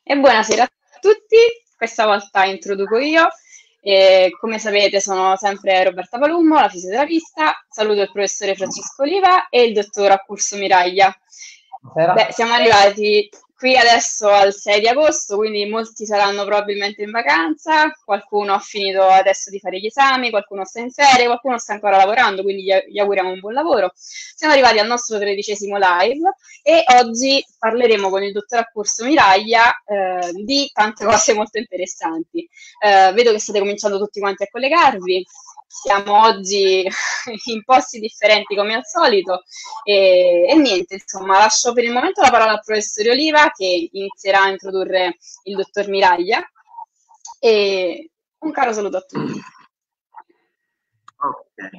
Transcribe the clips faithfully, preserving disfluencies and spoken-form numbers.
E buonasera a tutti, questa volta introduco io. E come sapete sono sempre Roberta Palummo, la fisioterapista. Saluto il professore Francesco Oliva e il dottor Accurso Miraglia. Beh, Buonasera. siamo arrivati qui adesso al sei di agosto, quindi molti saranno probabilmente in vacanza, qualcuno ha finito adesso di fare gli esami, qualcuno sta in ferie, qualcuno sta ancora lavorando, quindi gli, gli auguriamo un buon lavoro. Siamo arrivati al nostro tredicesimo live e oggi parleremo con il dottor Accurso Miraglia eh, di tante cose molto interessanti. Eh, vedo che state cominciando tutti quanti a collegarvi. Siamo oggi in posti differenti come al solito e, e niente, insomma, lascio per il momento la parola al professore Oliva che inizierà a introdurre il dottor Miraglia e un caro saluto a tutti. Ok.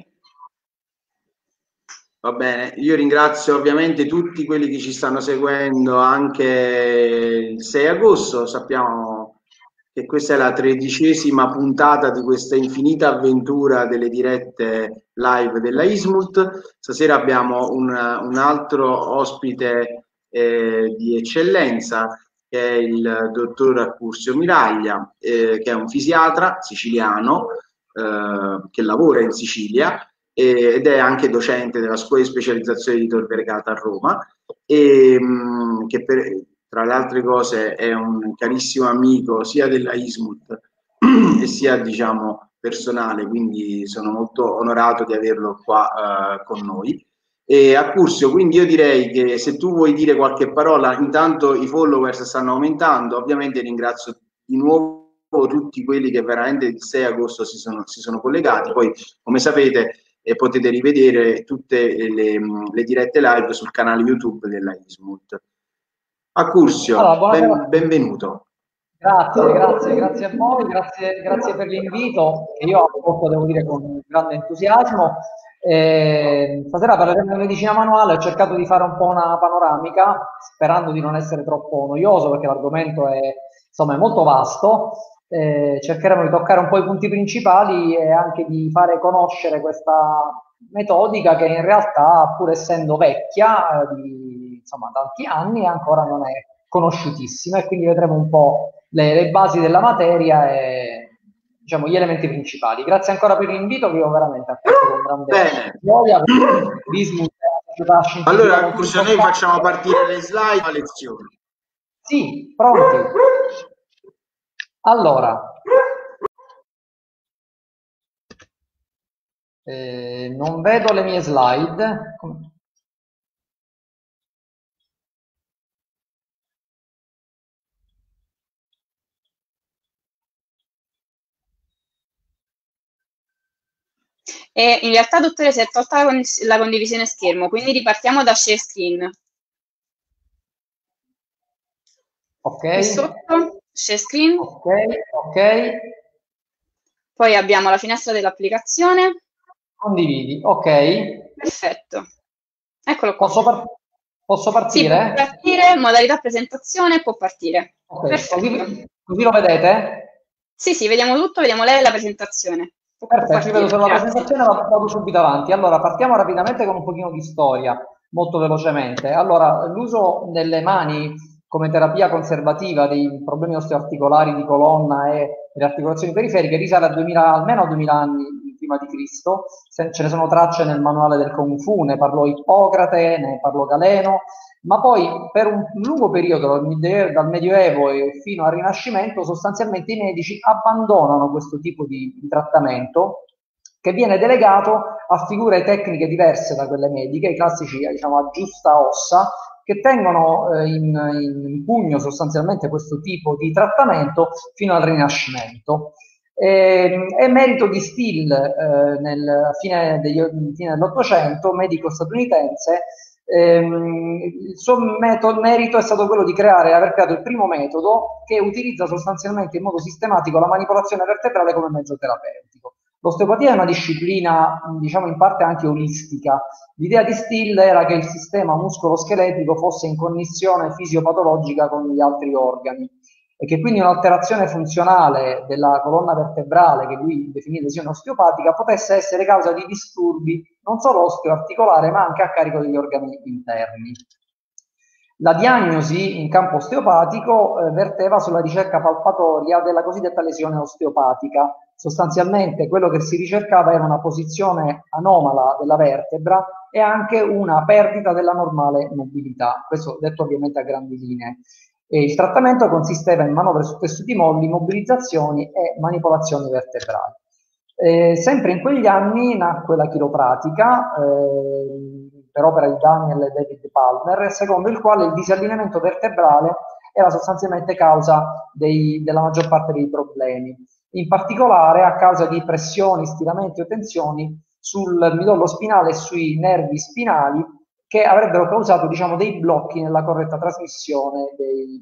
Va bene, io ringrazio ovviamente tutti quelli che ci stanno seguendo anche il sei agosto. Sappiamo che questa è la tredicesima puntata di questa infinita avventura delle dirette live della Ismult. Stasera abbiamo un, un altro ospite eh, di eccellenza, che è il dottor Accursio Miraglia, eh, che è un fisiatra siciliano eh, che lavora in Sicilia ed è anche docente della scuola di specializzazione di Tor Vergata a Roma e mh, che per, tra le altre cose è un carissimo amico sia della Ismut e sia diciamo personale, quindi sono molto onorato di averlo qua uh, con noi. E Accursio, quindi io direi che se tu vuoi dire qualche parola, intanto i followers stanno aumentando, ovviamente ringrazio di nuovo tutti quelli che veramente il sei agosto si sono, si sono collegati, poi come sapete e potete rivedere tutte le, le dirette live sul canale YouTube della Ismut. Accursio, Allora, buonasera a ben, tutti. benvenuto. Grazie, grazie, grazie a voi, grazie, grazie per l'invito che io ho accolto, devo dire, con grande entusiasmo. Eh, stasera parleremo di medicina manuale, ho cercato di fare un po' una panoramica, sperando di non essere troppo noioso perché l'argomento è, insomma, è molto vasto. Eh, cercheremo di toccare un po' i punti principali e anche di fare conoscere questa metodica che in realtà, pur essendo vecchia, eh, di insomma, tanti anni, ancora non è conosciutissima e quindi vedremo un po' le, le basi della materia e diciamo, gli elementi principali. Grazie ancora per l'invito che io veramente accetto con grande Bene. gioia. Bismuth è una società scientifica Allora, molto Accursio, noi importante. facciamo partire le slide a lezione. Sì, pronti? Allora, eh, non vedo le mie slide. Come- E in realtà, dottore, si è tolta la, condiz- la condivisione schermo, quindi ripartiamo da share screen. Ok, Qui sotto, share screen, ok, ok, poi abbiamo la finestra dell'applicazione. condividi, ok. Perfetto. Eccolo qua. Posso, par- posso Sì, può partire? partire, modalità presentazione, può partire. Ok, Perfetto. così, così lo vedete? Sì, sì, vediamo tutto, vediamo lei e la presentazione. Può, può Perfetto, io vedo partire, solo la grazie. presentazione, ma vado subito avanti. Allora, partiamo rapidamente con un pochino di storia, molto velocemente. Allora, l'uso delle mani come terapia conservativa dei problemi osteoarticolari di colonna e delle articolazioni periferiche risale a duemila, almeno a duemila anni prima di Cristo. Se- Ce ne sono tracce nel manuale del Kung Fu, ne parlò Ippocrate, ne parlò Galeno, ma poi per un lungo periodo, dal Medioevo, dal Medioevo e fino al Rinascimento, sostanzialmente i medici abbandonano questo tipo di, di trattamento che viene delegato a figure tecniche diverse da quelle mediche, i classici diciamo, aggiusta ossa, che tengono eh, in, in pugno sostanzialmente questo tipo di trattamento fino al Rinascimento. E, è merito di Steele, eh, nel fine, degli, fine dell'Ottocento, medico statunitense. Ehm, il suo metodo, merito è stato quello di creare, aver creato il primo metodo che utilizza sostanzialmente in modo sistematico la manipolazione vertebrale come mezzo terapeutico. L'osteopatia è una disciplina, diciamo in parte anche olistica. L'idea di Steele era che il sistema muscolo-scheletrico fosse in connessione fisiopatologica con gli altri organi e che quindi un'alterazione funzionale della colonna vertebrale, che lui definì lesione osteopatica, potesse essere causa di disturbi non solo osteoarticolare ma anche a carico degli organi interni. La diagnosi in campo osteopatico eh, verteva sulla ricerca palpatoria della cosiddetta lesione osteopatica. Sostanzialmente quello che si ricercava era una posizione anomala della vertebra e anche una perdita della normale mobilità, questo detto ovviamente a grandi linee. E il trattamento consisteva in manovre su tessuti molli, mobilizzazioni e manipolazioni vertebrali. Eh, sempre in quegli anni nacque la chiropratica, eh, per opera di Daniel e David Palmer, secondo il quale il disallineamento vertebrale era sostanzialmente causa dei, della maggior parte dei problemi, in particolare a causa di pressioni, stiramenti o tensioni sul midollo spinale e sui nervi spinali che avrebbero causato, diciamo, dei blocchi nella corretta trasmissione dei,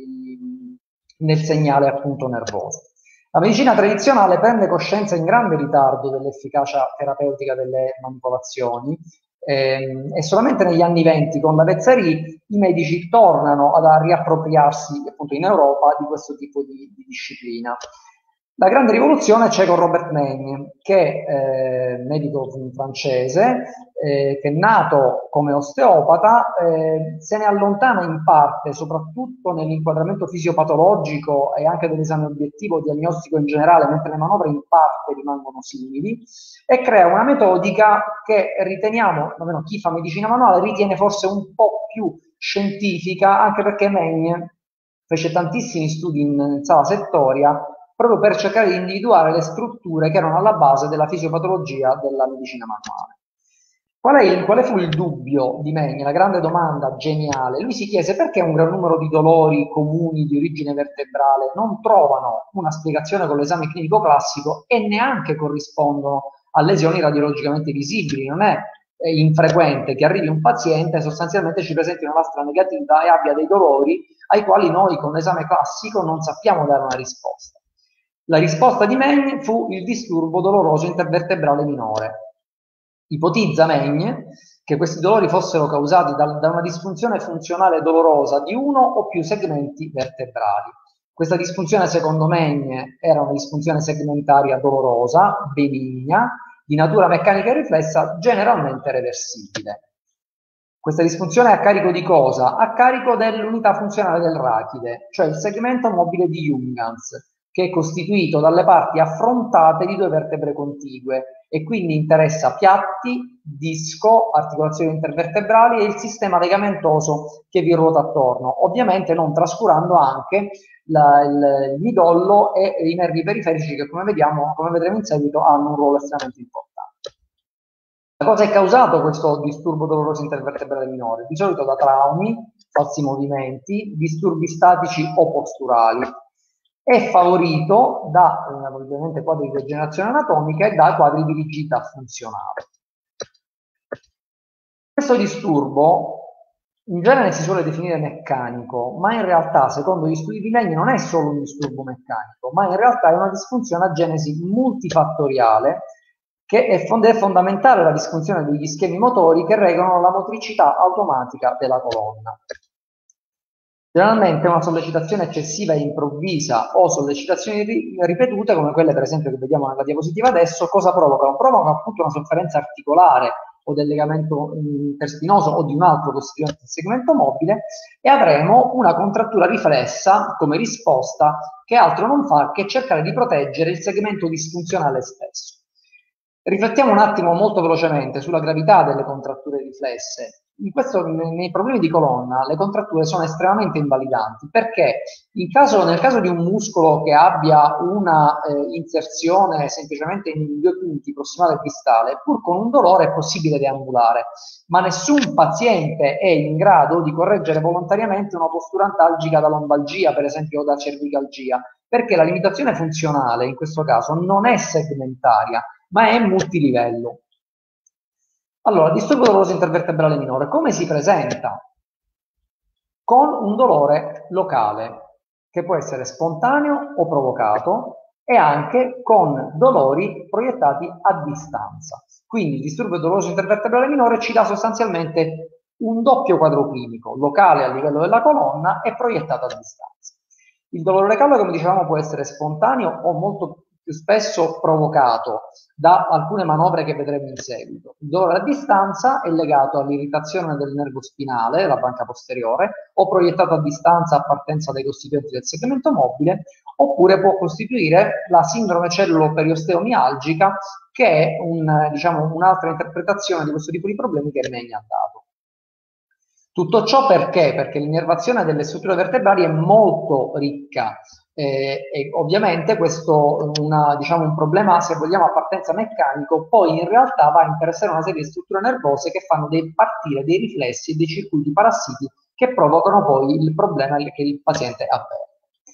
dei, nel segnale appunto nervoso. La medicina tradizionale prende coscienza in grande ritardo dell'efficacia terapeutica delle manipolazioni ehm, e solamente negli anni venti con la Vezzari i medici tornano ad riappropriarsi appunto in Europa di questo tipo di, di disciplina. La grande rivoluzione c'è con Robert Maigne, che è eh, medico francese, eh, che è nato come osteopata, eh, se ne allontana in parte, soprattutto nell'inquadramento fisiopatologico e anche dell'esame obiettivo diagnostico in generale, mentre le manovre in parte rimangono simili, e crea una metodica che riteniamo, almeno chi fa medicina manuale, ritiene forse un po' più scientifica, anche perché Maigne fece tantissimi studi in sala settoria proprio per cercare di individuare le strutture che erano alla base della fisiopatologia della medicina manuale. Qual, è il, quale fu il dubbio di Maigne? La grande domanda geniale. Lui si chiese perché un gran numero di dolori comuni di origine vertebrale non trovano una spiegazione con l'esame clinico classico e neanche corrispondono a lesioni radiologicamente visibili. Non è è infrequente che arrivi un paziente e sostanzialmente ci presenti una lastra negativa e abbia dei dolori ai quali noi con l'esame classico non sappiamo dare una risposta. La risposta di Maigne fu il disturbo doloroso intervertebrale minore. Ipotizza Maigne che questi dolori fossero causati da, da una disfunzione funzionale dolorosa di uno o più segmenti vertebrali. Questa disfunzione, secondo Maigne, era una disfunzione segmentaria dolorosa, benigna, di natura meccanica e riflessa, generalmente reversibile. Questa disfunzione è a carico di cosa? A carico dell'unità funzionale del rachide, cioè il segmento mobile di Jungans, che è costituito dalle parti affrontate di due vertebre contigue e quindi interessa piatti, disco, articolazioni intervertebrali e il sistema legamentoso che vi ruota attorno, ovviamente non trascurando anche la, il, il midollo e i nervi periferici che, come vediamo, come vedremo in seguito, hanno un ruolo estremamente importante. Da cosa è causato questo disturbo doloroso intervertebrale minore? Di solito da traumi, falsi movimenti, disturbi statici o posturali. È favorito da eh, ovviamente quadri di degenerazione anatomica e da quadri di rigidità funzionale. Questo disturbo in genere si suole definire meccanico, ma in realtà, secondo gli studi di Maigne, non è solo un disturbo meccanico, ma in realtà è una disfunzione a genesi multifattoriale che è, fond- è fondamentale la disfunzione degli schemi motori che regolano la motricità automatica della colonna. Generalmente una sollecitazione eccessiva e improvvisa o sollecitazioni ri- ripetute, come quelle per esempio che vediamo nella diapositiva adesso, cosa provocano? Provocano appunto una sofferenza articolare o del legamento interspinoso o di un altro costituente del segmento mobile e avremo una contrattura riflessa come risposta che altro non fa che cercare di proteggere il segmento disfunzionale stesso. Riflettiamo un attimo molto velocemente sulla gravità delle contratture riflesse. In questo, nei problemi di colonna le contratture sono estremamente invalidanti perché in caso, nel caso di un muscolo che abbia una eh, inserzione semplicemente in due punti prossimale e distale, pur con un dolore è possibile deambulare, ma nessun paziente è in grado di correggere volontariamente una postura antalgica da lombalgia, per esempio, o da cervicalgia, perché la limitazione funzionale in questo caso non è segmentaria, ma è multilivello. Allora, disturbo doloroso intervertebrale minore, come si presenta? Con un dolore locale, che può essere spontaneo o provocato, e anche con dolori proiettati a distanza. Quindi il disturbo doloroso intervertebrale minore ci dà sostanzialmente un doppio quadro clinico, locale a livello della colonna e proiettato a distanza. Il dolore locale, come dicevamo, può essere spontaneo o molto più spesso provocato da alcune manovre che vedremo in seguito. Il dolore a distanza è legato all'irritazione del nervo spinale, la banca posteriore, o proiettato a distanza a partenza dai costituenti del segmento mobile, oppure può costituire la sindrome cellulo-periosteomialgica, che è un, diciamo, un'altra interpretazione di questo tipo di problemi che Megni ha dato. Tutto ciò perché? Perché l'innervazione delle strutture vertebrali è molto ricca eh, e ovviamente questo una, diciamo, un problema, se vogliamo, a partenza meccanico, poi in realtà va a interessare una serie di strutture nervose che fanno dei, partire dei riflessi e dei circuiti parassiti che provocano poi il problema che il paziente avverte.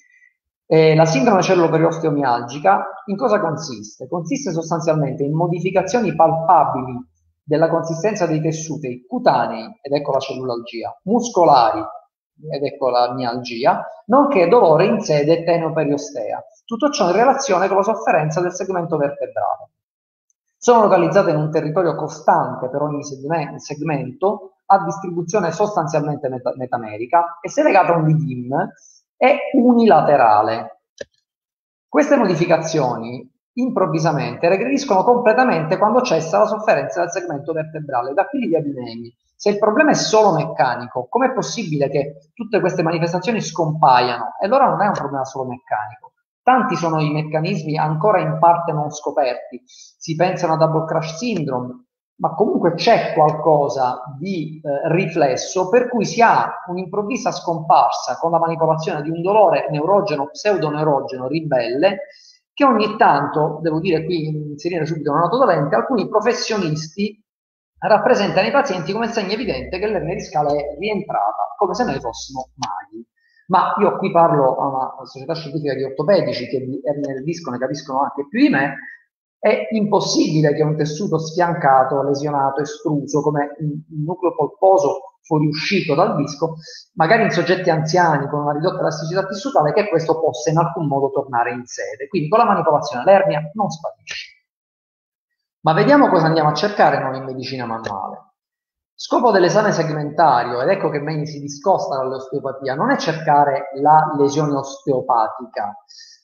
Eh, la sindrome cellulo-periosteomialgica in cosa consiste? Consiste sostanzialmente in modificazioni palpabili della consistenza dei tessuti cutanei, ed ecco la cellulalgia, muscolari, ed ecco la mialgia, nonché dolore in sede tenoperiostea. Tutto ciò in relazione con la sofferenza del segmento vertebrale. Sono localizzate in un territorio costante per ogni segmento, a distribuzione sostanzialmente met metamerica, e se legata a un D D I M è unilaterale. Queste modificazioni improvvisamente regrediscono completamente quando cessa la sofferenza del segmento vertebrale. Da qui l'idea di Megni. Se il problema è solo meccanico, com'è possibile che tutte queste manifestazioni scompaiano? E allora non è un problema solo meccanico. Tanti sono i meccanismi ancora in parte non scoperti. Si pensano a double crash syndrome, ma comunque c'è qualcosa di eh, riflesso per cui si ha un'improvvisa scomparsa con la manipolazione di un dolore neurogeno, pseudoneurogeno, ribelle, che ogni tanto, devo dire qui, inserire subito una nota dolente, alcuni professionisti rappresentano i pazienti come segno evidente che l'ernia discale è rientrata, come se noi fossimo maghi. Ma io qui parlo a una società scientifica di ortopedici che di ernia del disco ne capiscono anche più di me. È impossibile che un tessuto sfiancato, lesionato, estruso, come il nucleo polposo fuoriuscito dal disco, magari in soggetti anziani con una ridotta elasticità tissutale, che questo possa in alcun modo tornare in sede. Quindi con la manipolazione l'ernia non sparisce. Ma vediamo cosa andiamo a cercare noi in medicina manuale. Scopo dell'esame segmentario, ed ecco che Megni si discosta dall'osteopatia, non è cercare la lesione osteopatica,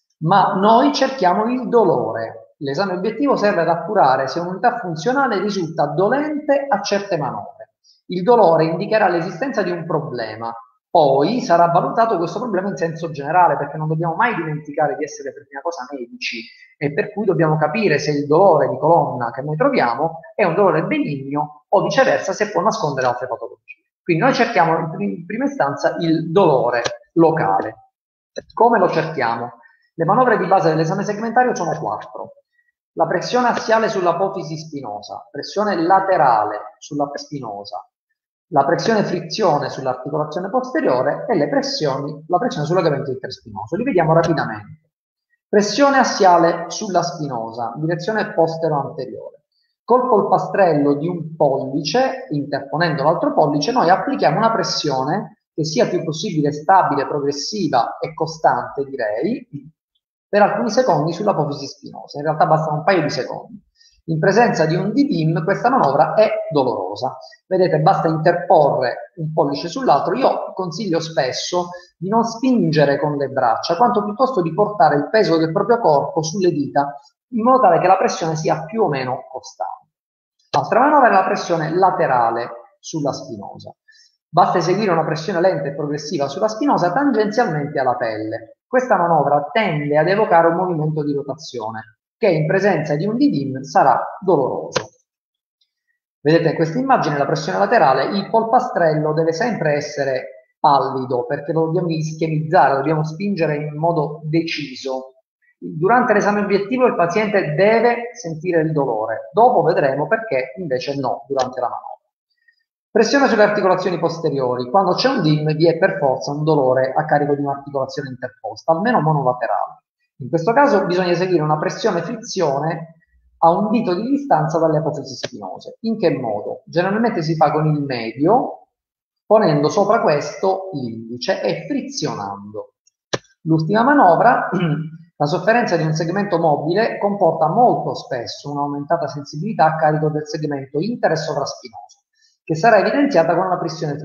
ma noi cerchiamo il dolore. L'esame obiettivo serve ad appurare se un'unità funzionale risulta dolente a certe manovre. Il dolore indicherà l'esistenza di un problema, poi sarà valutato questo problema in senso generale, perché non dobbiamo mai dimenticare di essere per prima cosa medici, e per cui dobbiamo capire se il dolore di colonna che noi troviamo è un dolore benigno o viceversa se può nascondere altre patologie. Quindi noi cerchiamo in prima istanza il dolore locale. Come lo cerchiamo? Le manovre di base dell'esame segmentario sono quattro. La pressione assiale sull'apofisi spinosa, pressione laterale sulla spinosa, la pressione frizione sull'articolazione posteriore e le pressioni, la pressione sul legamento interspinoso. Li vediamo rapidamente. Pressione assiale sulla spinosa, direzione postero-anteriore. Col polpastrello di un pollice, interponendo l'altro pollice, noi applichiamo una pressione che sia più possibile stabile, progressiva e costante, direi, per alcuni secondi sull'apofisi spinosa. In realtà bastano un paio di secondi. In presenza di un D D I M questa manovra è dolorosa. Vedete, basta interporre un pollice sull'altro. Io consiglio spesso di non spingere con le braccia, quanto piuttosto di portare il peso del proprio corpo sulle dita, in modo tale che la pressione sia più o meno costante. L'altra manovra è la pressione laterale sulla spinosa. Basta eseguire una pressione lenta e progressiva sulla spinosa tangenzialmente alla pelle. Questa manovra tende ad evocare un movimento di rotazione, che in presenza di un D D I M sarà doloroso. Vedete in questa immagine la pressione laterale, il polpastrello deve sempre essere pallido perché lo dobbiamo ischemizzare, lo dobbiamo spingere in modo deciso. Durante l'esame obiettivo il paziente deve sentire il dolore, dopo vedremo perché invece no durante la manovra. Pressione sulle articolazioni posteriori, quando c'è un D I M vi è per forza un dolore a carico di un'articolazione interposta, almeno monolaterale. In questo caso bisogna eseguire una pressione frizione a un dito di distanza dalle apofisi spinose. In che modo? Generalmente si fa con il medio, ponendo sopra questo l'indice e frizionando. L'ultima manovra, la sofferenza di un segmento mobile comporta molto spesso un'aumentata sensibilità a carico del segmento inter- e sovraspinoso, che sarà evidenziata con una pressione,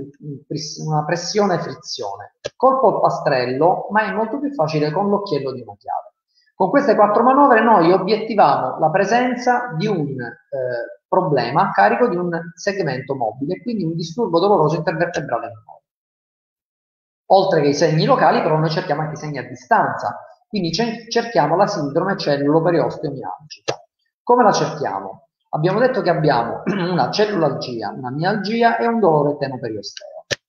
una pressione frizione. Col polpastrello, ma è molto più facile con l'occhiello di una chiave. Con queste quattro manovre noi obiettivamo la presenza di un eh, problema a carico di un segmento mobile, quindi un disturbo doloroso intervertebrale minore. Oltre che i segni locali, però noi cerchiamo anche i segni a distanza, quindi cerchiamo la sindrome cellulo-periosteomialgica. Come la cerchiamo? Abbiamo detto che abbiamo una cellulalgia, una mialgia e un dolore tenoperisteo.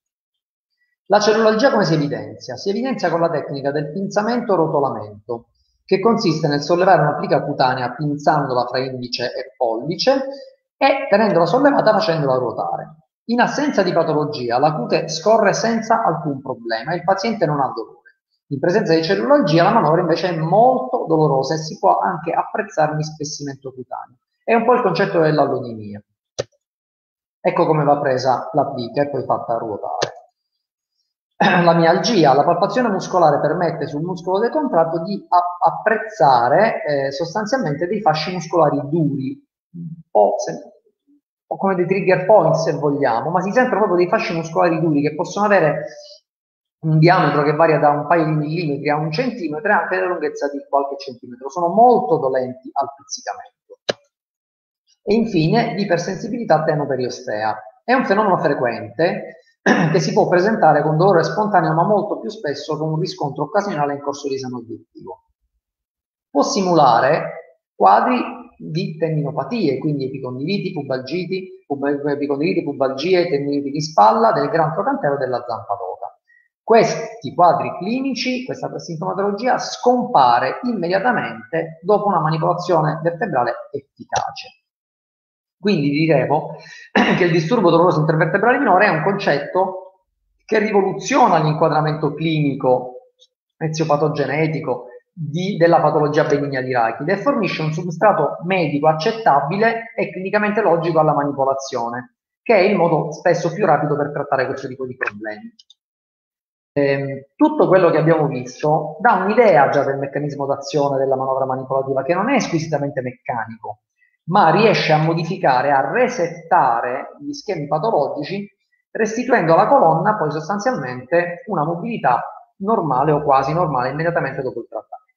La cellulalgia come si evidenzia? Si evidenzia con la tecnica del pinzamento-rotolamento, che consiste nel sollevare una plica cutanea pinzandola fra indice e pollice e tenendola sollevata facendola ruotare. In assenza di patologia, la cute scorre senza alcun problema e il paziente non ha dolore. In presenza di cellulalgia, la manovra invece è molto dolorosa e si può anche apprezzare un ispessimento cutaneo. È un po' il concetto dell'allonimia. Ecco come va presa la plica e poi fatta ruotare. La mialgia, la palpazione muscolare permette sul muscolo decontratto di apprezzare eh, sostanzialmente dei fasci muscolari duri, un po', se, un po' come dei trigger point se vogliamo, ma si sentono proprio dei fasci muscolari duri che possono avere un diametro che varia da un paio di millimetri a un centimetro e anche la lunghezza di qualche centimetro. Sono molto dolenti al pizzicamento. E infine l'ipersensibilità tenoperostea. È un fenomeno frequente che si può presentare con dolore spontaneo ma molto più spesso con un riscontro occasionale in corso di esame obiettivo. Può simulare quadri di tendinopatie, quindi epicondiliti, pubalgiti, pub epicondiliti, pubalgie, tendiniti di spalla, del gran trocantero e della zampa d'oca. Questi quadri clinici, questa sintomatologia scompare immediatamente dopo una manipolazione vertebrale efficace. Quindi diremo che il disturbo doloroso intervertebrale minore è un concetto che rivoluziona l'inquadramento clinico eziopatogenetico di, della patologia benigna di Raynaud e fornisce un substrato medico accettabile e clinicamente logico alla manipolazione, che è il modo spesso più rapido per trattare questo tipo di problemi. Eh, tutto quello che abbiamo visto dà un'idea già del meccanismo d'azione della manovra manipolativa, che non è squisitamente meccanico, ma riesce a modificare, a resettare gli schemi patologici, restituendo alla colonna poi sostanzialmente una mobilità normale o quasi normale immediatamente dopo il trattamento.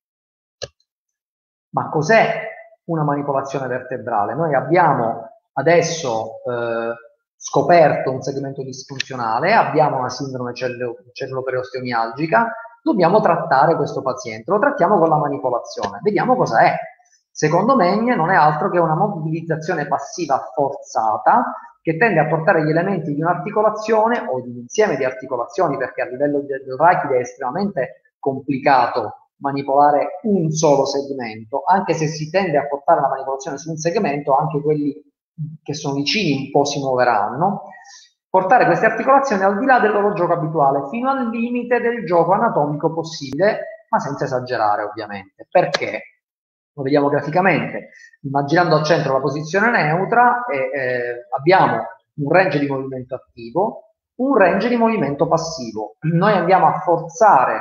Ma cos'è una manipolazione vertebrale? Noi abbiamo adesso eh, scoperto un segmento disfunzionale, abbiamo una sindrome cellulo-periosteomialgica, dobbiamo trattare questo paziente, lo trattiamo con la manipolazione, vediamo cosa è. Secondo me non è altro che una mobilizzazione passiva forzata che tende a portare gli elementi di un'articolazione o di un insieme di articolazioni, perché a livello del Raynaud è estremamente complicato manipolare un solo segmento, anche se si tende a portare la manipolazione su un segmento, anche quelli che sono vicini un po' si muoveranno, portare queste articolazioni al di là del loro gioco abituale, fino al limite del gioco anatomico possibile, ma senza esagerare ovviamente. Perché? Lo vediamo graficamente. Immaginando al centro la posizione neutra, eh, eh, abbiamo un range di movimento attivo, un range di movimento passivo. Noi andiamo a forzare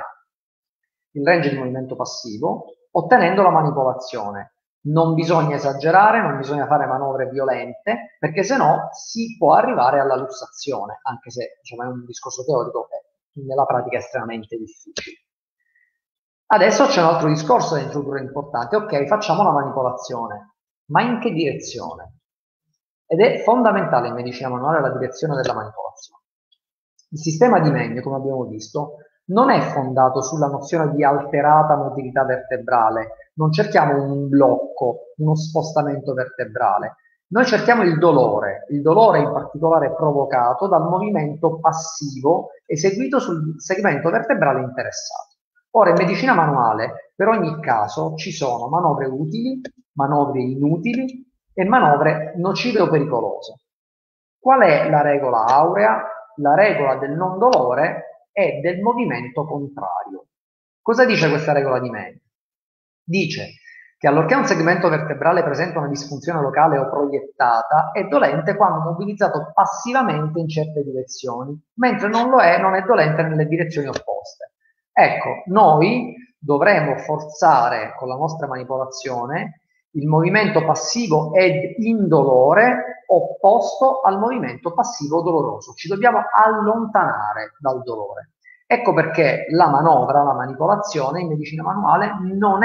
il range di movimento passivo ottenendo la manipolazione. Non bisogna esagerare, non bisogna fare manovre violente, perché se no si può arrivare alla lussazione, anche se diciamo, è un discorso teorico che nella pratica è estremamente difficile. Adesso c'è un altro discorso da introdurre importante. Ok, facciamo la manipolazione, ma in che direzione? Ed è fondamentale in medicina manuale la direzione della manipolazione. Il sistema di Menne, come abbiamo visto, non è fondato sulla nozione di alterata mobilità vertebrale. Non cerchiamo un blocco, uno spostamento vertebrale. Noi cerchiamo il dolore, il dolore in particolare provocato dal movimento passivo eseguito sul segmento vertebrale interessato. Ora, in medicina manuale, per ogni caso, ci sono manovre utili, manovre inutili e manovre nocive o pericolose. Qual è la regola aurea? La regola del non dolore e del movimento contrario. Cosa dice questa regola di Menne? Dice che allorché un segmento vertebrale presenta una disfunzione locale o proiettata, è dolente quando mobilizzato passivamente in certe direzioni, mentre non lo è, non è dolente nelle direzioni opposte. Ecco, noi dovremo forzare con la nostra manipolazione il movimento passivo ed indolore opposto al movimento passivo doloroso. Ci dobbiamo allontanare dal dolore. Ecco perché la manovra, la manipolazione in medicina manuale non è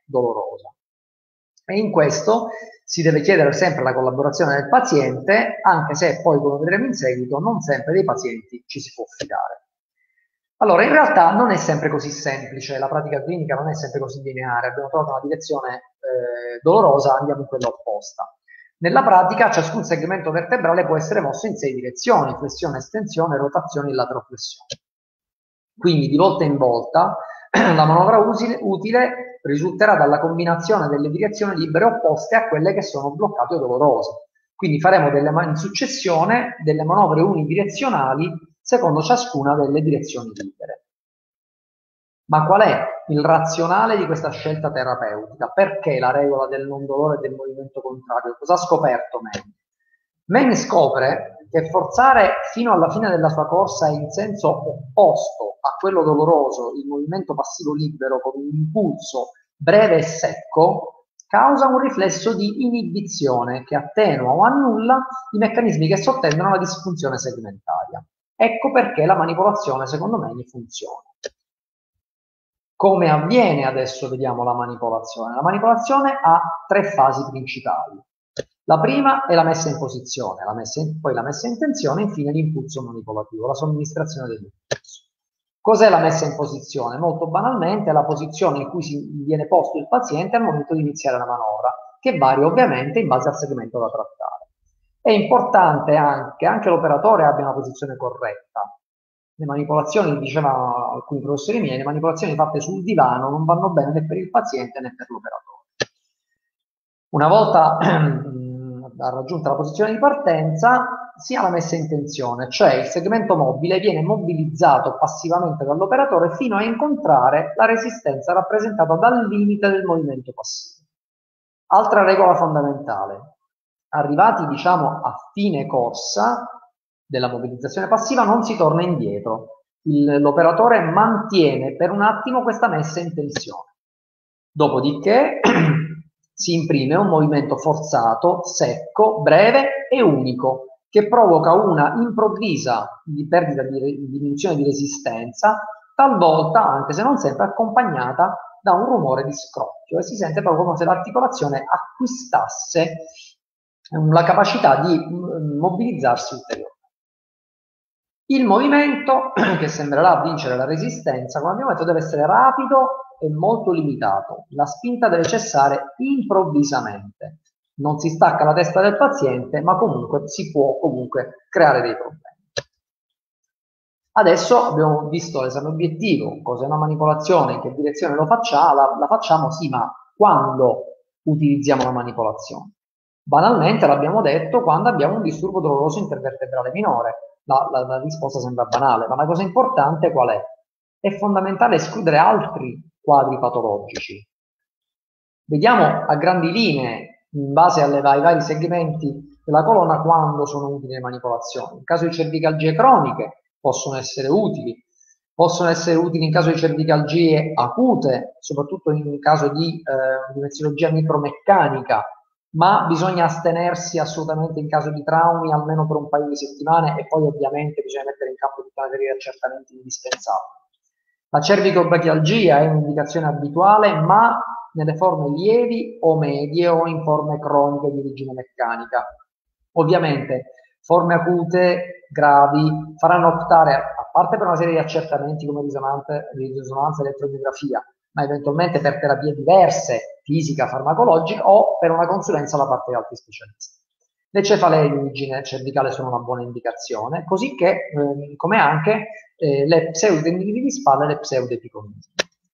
dolorosa. E in questo si deve chiedere sempre la collaborazione del paziente, anche se poi, come vedremo in seguito, non sempre dei pazienti ci si può fidare. Allora, in realtà non è sempre così semplice, la pratica clinica non è sempre così lineare, abbiamo trovato una direzione eh, dolorosa, andiamo in quella opposta. Nella pratica ciascun segmento vertebrale può essere mosso in sei direzioni: flessione, estensione, rotazione e lateroflessione. Quindi di volta in volta la manovra utile, utile risulterà dalla combinazione delle direzioni libere opposte a quelle che sono bloccate o dolorose. Quindi faremo delle, in successione delle manovre unidirezionali secondo ciascuna delle direzioni libere. Ma qual è il razionale di questa scelta terapeutica? Perché la regola del non dolore e del movimento contrario? Cosa ha scoperto Mann? Mann scopre che forzare fino alla fine della sua corsa in senso opposto a quello doloroso il movimento passivo libero con un impulso breve e secco causa un riflesso di inibizione che attenua o annulla i meccanismi che sottendono la disfunzione segmentaria. Ecco perché la manipolazione, secondo me, funziona. Come avviene adesso? Vediamo la manipolazione. La manipolazione ha tre fasi principali. La prima è la messa in posizione, la messa in, poi la messa in tensione e infine l'impulso manipolativo, la somministrazione dell'impulso. Cos'è la messa in posizione? Molto banalmente è la posizione in cui si viene posto il paziente al momento di iniziare la manovra, che varia ovviamente in base al segmento da trattare. È importante anche che anche l'operatore abbia una posizione corretta. Le manipolazioni, dicevano alcuni professori miei, le manipolazioni fatte sul divano non vanno bene né per il paziente né per l'operatore. Una volta raggiunta la posizione di partenza, si ha la messa in tensione, cioè il segmento mobile viene mobilizzato passivamente dall'operatore fino a incontrare la resistenza rappresentata dal limite del movimento passivo. Altra regola fondamentale: arrivati, diciamo, a fine corsa della mobilizzazione passiva non si torna indietro, l'operatore mantiene per un attimo questa messa in tensione, dopodiché si imprime un movimento forzato, secco, breve e unico, che provoca una improvvisa di perdita di diminuzione di resistenza, talvolta, anche se non sempre, accompagnata da un rumore di scrocchio, e si sente proprio come se l'articolazione acquistasse la capacità di mobilizzarsi ulteriormente. Il movimento, che sembrerà vincere la resistenza, come abbiamo detto, deve essere rapido e molto limitato. La spinta deve cessare improvvisamente. Non si stacca la testa del paziente, ma comunque si può comunque creare dei problemi. Adesso abbiamo visto l'esame obiettivo, cos'è una manipolazione, in che direzione lo facciamo, la, la facciamo, sì, ma quando utilizziamo la manipolazione? Banalmente l'abbiamo detto quando abbiamo un disturbo doloroso intervertebrale minore. La, la, la risposta sembra banale, ma la cosa importante qual è? È fondamentale escludere altri quadri patologici. Vediamo a grandi linee, in base alle, ai vari segmenti della colonna, quando sono utili le manipolazioni. In caso di cervicalgie croniche possono essere utili, possono essere utili in caso di cervicalgie acute, soprattutto in caso di eh, dimensiologia micromeccanica, ma bisogna astenersi assolutamente in caso di traumi almeno per un paio di settimane, e poi ovviamente bisogna mettere in campo tutta una serie di accertamenti indispensabili. La cervicobrachialgia è un'indicazione abituale, ma nelle forme lievi o medie o in forme croniche di origine meccanica. Ovviamente forme acute gravi faranno optare, a parte per una serie di accertamenti come risonanza, risonanza e elettromiografia, ma eventualmente per terapie diverse, fisica, farmacologica, o per una consulenza da parte di altri specialisti. Le cefalee di origine cervicale sono una buona indicazione, così che, eh, come anche eh, le pseudotendiniti di spalla e le pseudoepicondili.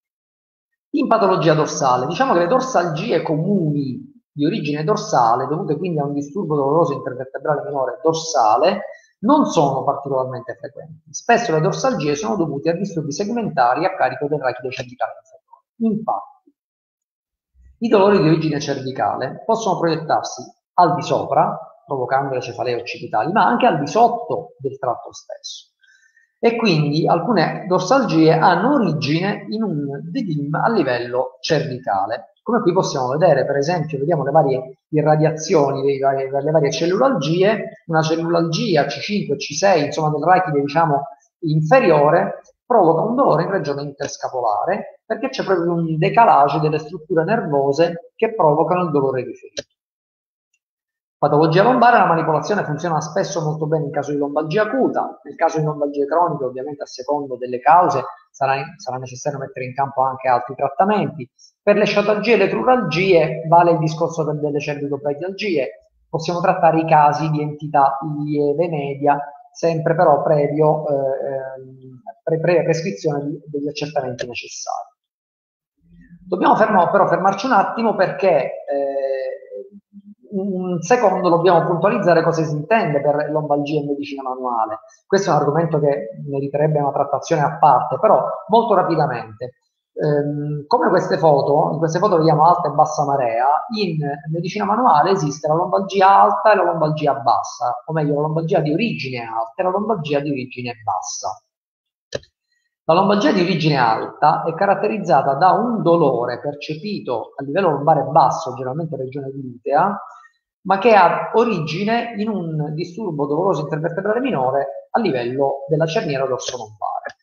In patologia dorsale, diciamo che le dorsalgie comuni di origine dorsale, dovute quindi a un disturbo doloroso intervertebrale minore dorsale, non sono particolarmente frequenti. Spesso le dorsalgie sono dovute a disturbi segmentari a carico del rachido cervicale inferiore. Infatti, i dolori di origine cervicale possono proiettarsi al di sopra, provocando le cefalee occipitali, ma anche al di sotto del tratto stesso. E quindi alcune dorsalgie hanno origine in un edema a livello cervicale. Come qui possiamo vedere, per esempio, vediamo le varie irradiazioni, le varie, le varie cellulalgie, una cellulalgia C cinque, C sei, insomma del rachide, diciamo, inferiore, provoca un dolore in regione interscapolare perché c'è proprio un decalage delle strutture nervose che provocano il dolore riferito. Patologia lombare, la manipolazione funziona spesso molto bene in caso di lombalgia acuta, nel caso di lombalgie croniche ovviamente a secondo delle cause sarà, sarà necessario mettere in campo anche altri trattamenti. Per le sciatalgie e le cruralgie vale il discorso per delle cervicoplagialgie, possiamo trattare i casi di entità lieve, media, sempre però previo eh, pre pre prescrizione di, degli accertamenti necessari. Dobbiamo fermo, però fermarci un attimo perché eh, un secondo dobbiamo puntualizzare cosa si intende per lombalgia in medicina manuale. Questo è un argomento che meriterebbe una trattazione a parte, però molto rapidamente. Ehm, come queste foto, in queste foto vediamo alta e bassa marea, in medicina manuale esiste la lombalgia alta e la lombalgia bassa, o meglio la lombalgia di origine alta e la lombalgia di origine bassa. La lombalgia di origine alta è caratterizzata da un dolore percepito a livello lombare basso, generalmente regione glutea, ma che ha origine in un disturbo doloroso intervertebrale minore a livello della cerniera dorsolombare.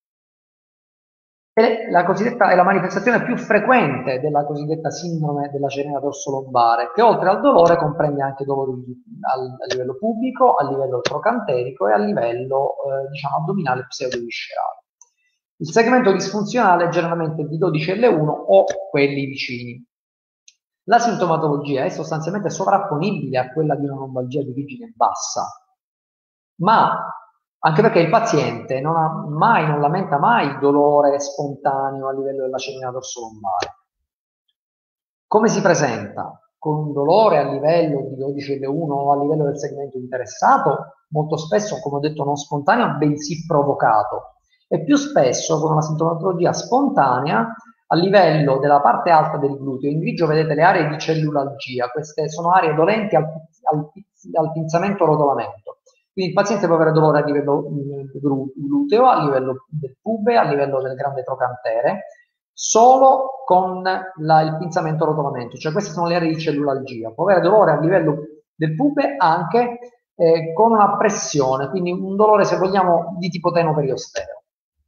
È la, cosiddetta, è la manifestazione più frequente della cosiddetta sindrome della cerniera dorsolombare, che oltre al dolore comprende anche dolori al, a livello pubico, a livello trocanterico e a livello eh, diciamo, addominale pseudoviscerale. Il segmento disfunzionale è generalmente di dodici L uno o quelli vicini. La sintomatologia è sostanzialmente sovrapponibile a quella di una lombalgia di origine bassa, ma anche perché il paziente non ha mai, non lamenta mai dolore spontaneo a livello della cerniera dorsolombare. Come si presenta? Con un dolore a livello di dodici L uno o a livello del segmento interessato, molto spesso, come ho detto, non spontaneo, bensì provocato, e più spesso con una sintomatologia spontanea a livello della parte alta del gluteo. In grigio vedete le aree di cellulalgia, queste sono aree dolenti al, al, al pinzamento rotolamento. Quindi il paziente può avere dolore a livello gluteo, a livello del pube, a livello del grande trocantere, solo con la, il pinzamento rotolamento, cioè queste sono le aree di cellulalgia. Può avere dolore a livello del pube anche eh, con una pressione, quindi un dolore, se vogliamo, di tipo tenoperiostereo.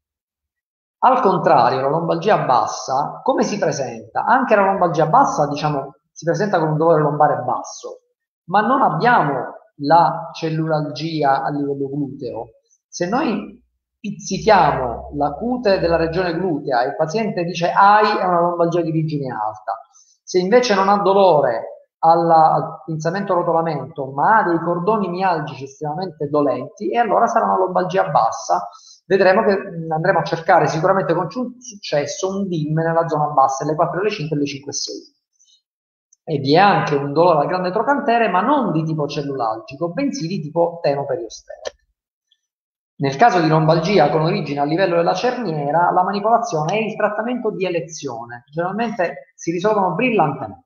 Al contrario, la lombalgia bassa, come si presenta? Anche la lombalgia bassa, diciamo, si presenta con un dolore lombare basso, ma non abbiamo la cellulalgia a livello gluteo. Se noi pizzichiamo la cute della regione glutea e il paziente dice ai, è una lombalgia di origine alta. Se invece non ha dolore alla, al pinzamento rotolamento, ma ha dei cordoni mialgici estremamente dolenti, e allora sarà una lombalgia bassa. Vedremo che andremo a cercare sicuramente con successo un D I M nella zona bassa, le quattro, le cinque e le cinque e sei. E vi è anche un dolore al grande trocantere, ma non di tipo cellulalgico, bensì di tipo tenoperiostereo. Nel caso di lombalgia con origine a livello della cerniera, la manipolazione è il trattamento di elezione. Generalmente si risolvono brillantemente.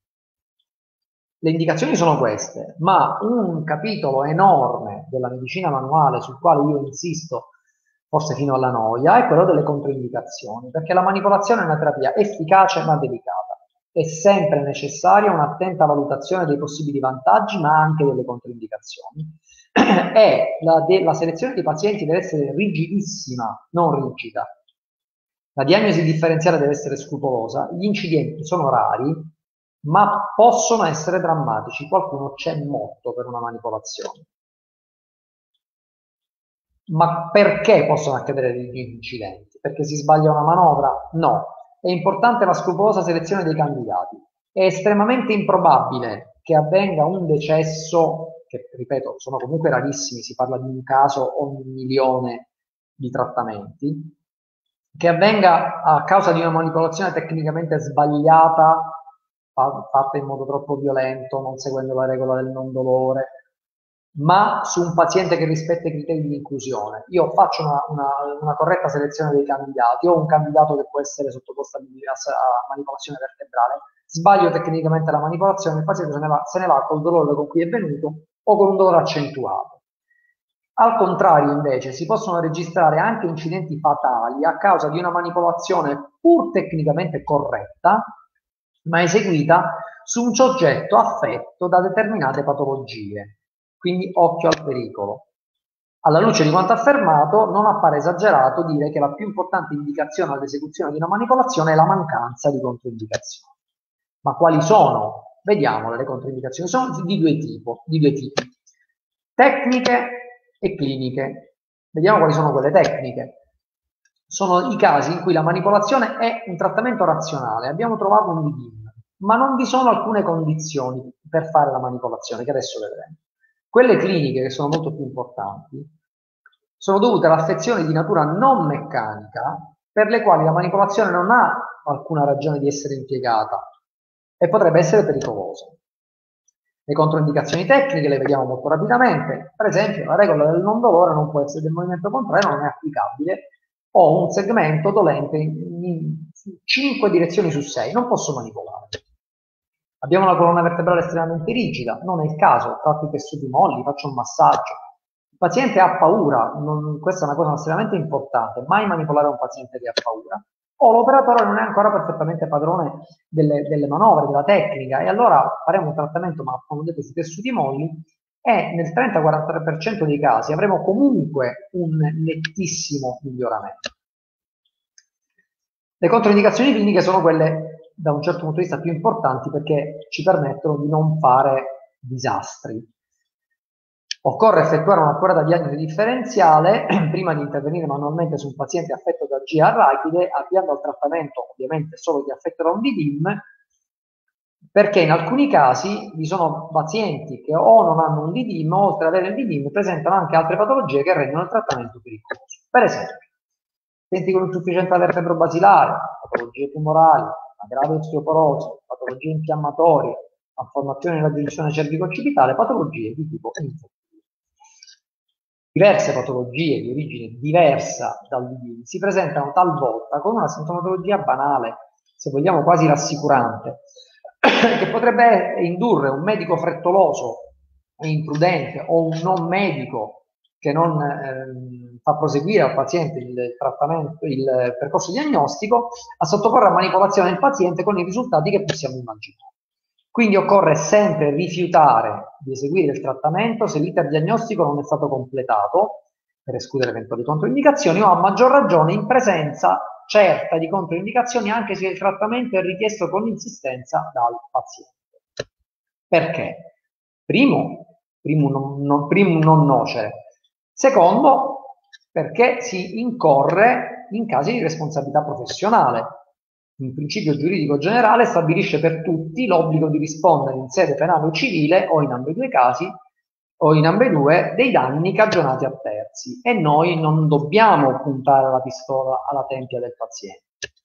Le indicazioni sono queste, ma un capitolo enorme della medicina manuale sul quale io insisto forse fino alla noia è quello delle controindicazioni, perché la manipolazione è una terapia efficace ma delicata. È sempre necessaria un'attenta valutazione dei possibili vantaggi ma anche delle controindicazioni. E la, la selezione dei pazienti deve essere rigidissima, non rigida. La diagnosi differenziale deve essere scrupolosa, gli incidenti sono rari, ma possono essere drammatici. Qualcuno c'è morto per una manipolazione. Ma perché possono accadere degli incidenti? Perché si sbaglia una manovra? No. È importante la scrupolosa selezione dei candidati. È estremamente improbabile che avvenga un decesso, che ripeto sono comunque rarissimi, si parla di un caso ogni milione di trattamenti, che avvenga a causa di una manipolazione tecnicamente sbagliata, fatta in modo troppo violento, non seguendo la regola del non dolore, ma su un paziente che rispetta i criteri di inclusione. Io faccio una, una, una corretta selezione dei candidati, ho un candidato che può essere sottoposto a, a manipolazione vertebrale, sbaglio tecnicamente la manipolazione, il paziente se ne va, se ne va col dolore con cui è venuto o con un dolore accentuato. Al contrario, invece, si possono registrare anche incidenti fatali a causa di una manipolazione pur tecnicamente corretta, ma eseguita su un soggetto affetto da determinate patologie. Quindi occhio al pericolo. Alla luce di quanto affermato, non appare esagerato dire che la più importante indicazione all'esecuzione di una manipolazione è la mancanza di controindicazioni. Ma quali sono? Vediamole le controindicazioni. Sono di due, tipo, di due tipi. Tecniche e cliniche. Vediamo quali sono quelle tecniche. Sono i casi in cui la manipolazione è un trattamento razionale. Abbiamo trovato un D D I M, ma non vi sono alcune condizioni per fare la manipolazione, che adesso vedremo. Quelle cliniche, che sono molto più importanti, sono dovute all'affezione di natura non meccanica, per le quali la manipolazione non ha alcuna ragione di essere impiegata e potrebbe essere pericolosa. Le controindicazioni tecniche le vediamo molto rapidamente. Per esempio, la regola del non dolore non può essere del movimento contrario, non è applicabile. Ho un segmento dolente in cinque direzioni su sei, non posso manipolare. Abbiamo una colonna vertebrale estremamente rigida, non è il caso, tratto i tessuti molli, faccio un massaggio. Il paziente ha paura, non, questa è una cosa estremamente importante, mai manipolare un paziente che ha paura. O l'operatore non è ancora perfettamente padrone delle, delle manovre, della tecnica, e allora faremo un trattamento, ma come ho detto, sui tessuti molli, e nel trenta quaranta per cento dei casi avremo comunque un nettissimo miglioramento. Le controindicazioni cliniche sono quelle da un certo punto di vista più importanti perché ci permettono di non fare disastri. Occorre effettuare un'accurata diagnosi differenziale prima di intervenire manualmente su un paziente affetto da G arachide, avviando al trattamento ovviamente solo chi è affetto da un D D I M, perché in alcuni casi vi sono pazienti che o non hanno un D D I M, o oltre ad avere il D D I M presentano anche altre patologie che rendono il trattamento pericoloso. Per esempio, pazienti con insufficienza vertebro-basilare, patologie tumorali, una grave osteoporosi, patologie infiammatorie, malformazioni nella giunzione cervico-occipitale, patologie di tipo infettivo. Diverse patologie di origine diversa dal D D I M si presentano talvolta con una sintomatologia banale, se vogliamo quasi rassicurante, che potrebbe indurre un medico frettoloso e imprudente o un non medico che non ehm, fa proseguire al paziente il trattamento, il percorso diagnostico, a sottoporre a manipolazione il paziente con i risultati che possiamo immaginare. Quindi occorre sempre rifiutare di eseguire il trattamento se l'iter diagnostico non è stato completato, per escludere eventuali controindicazioni, o a maggior ragione in presenza certa di controindicazioni anche se il trattamento è richiesto con insistenza dal paziente. Perché? Primo, primo non, non, primo non nocere. Secondo, perché si incorre in casi di responsabilità professionale. Il principio giuridico generale stabilisce per tutti l'obbligo di rispondere in sede penale o civile o in ambedue i casi o in ambedue dei danni cagionati a terzi, e noi non dobbiamo puntare la pistola alla tempia del paziente.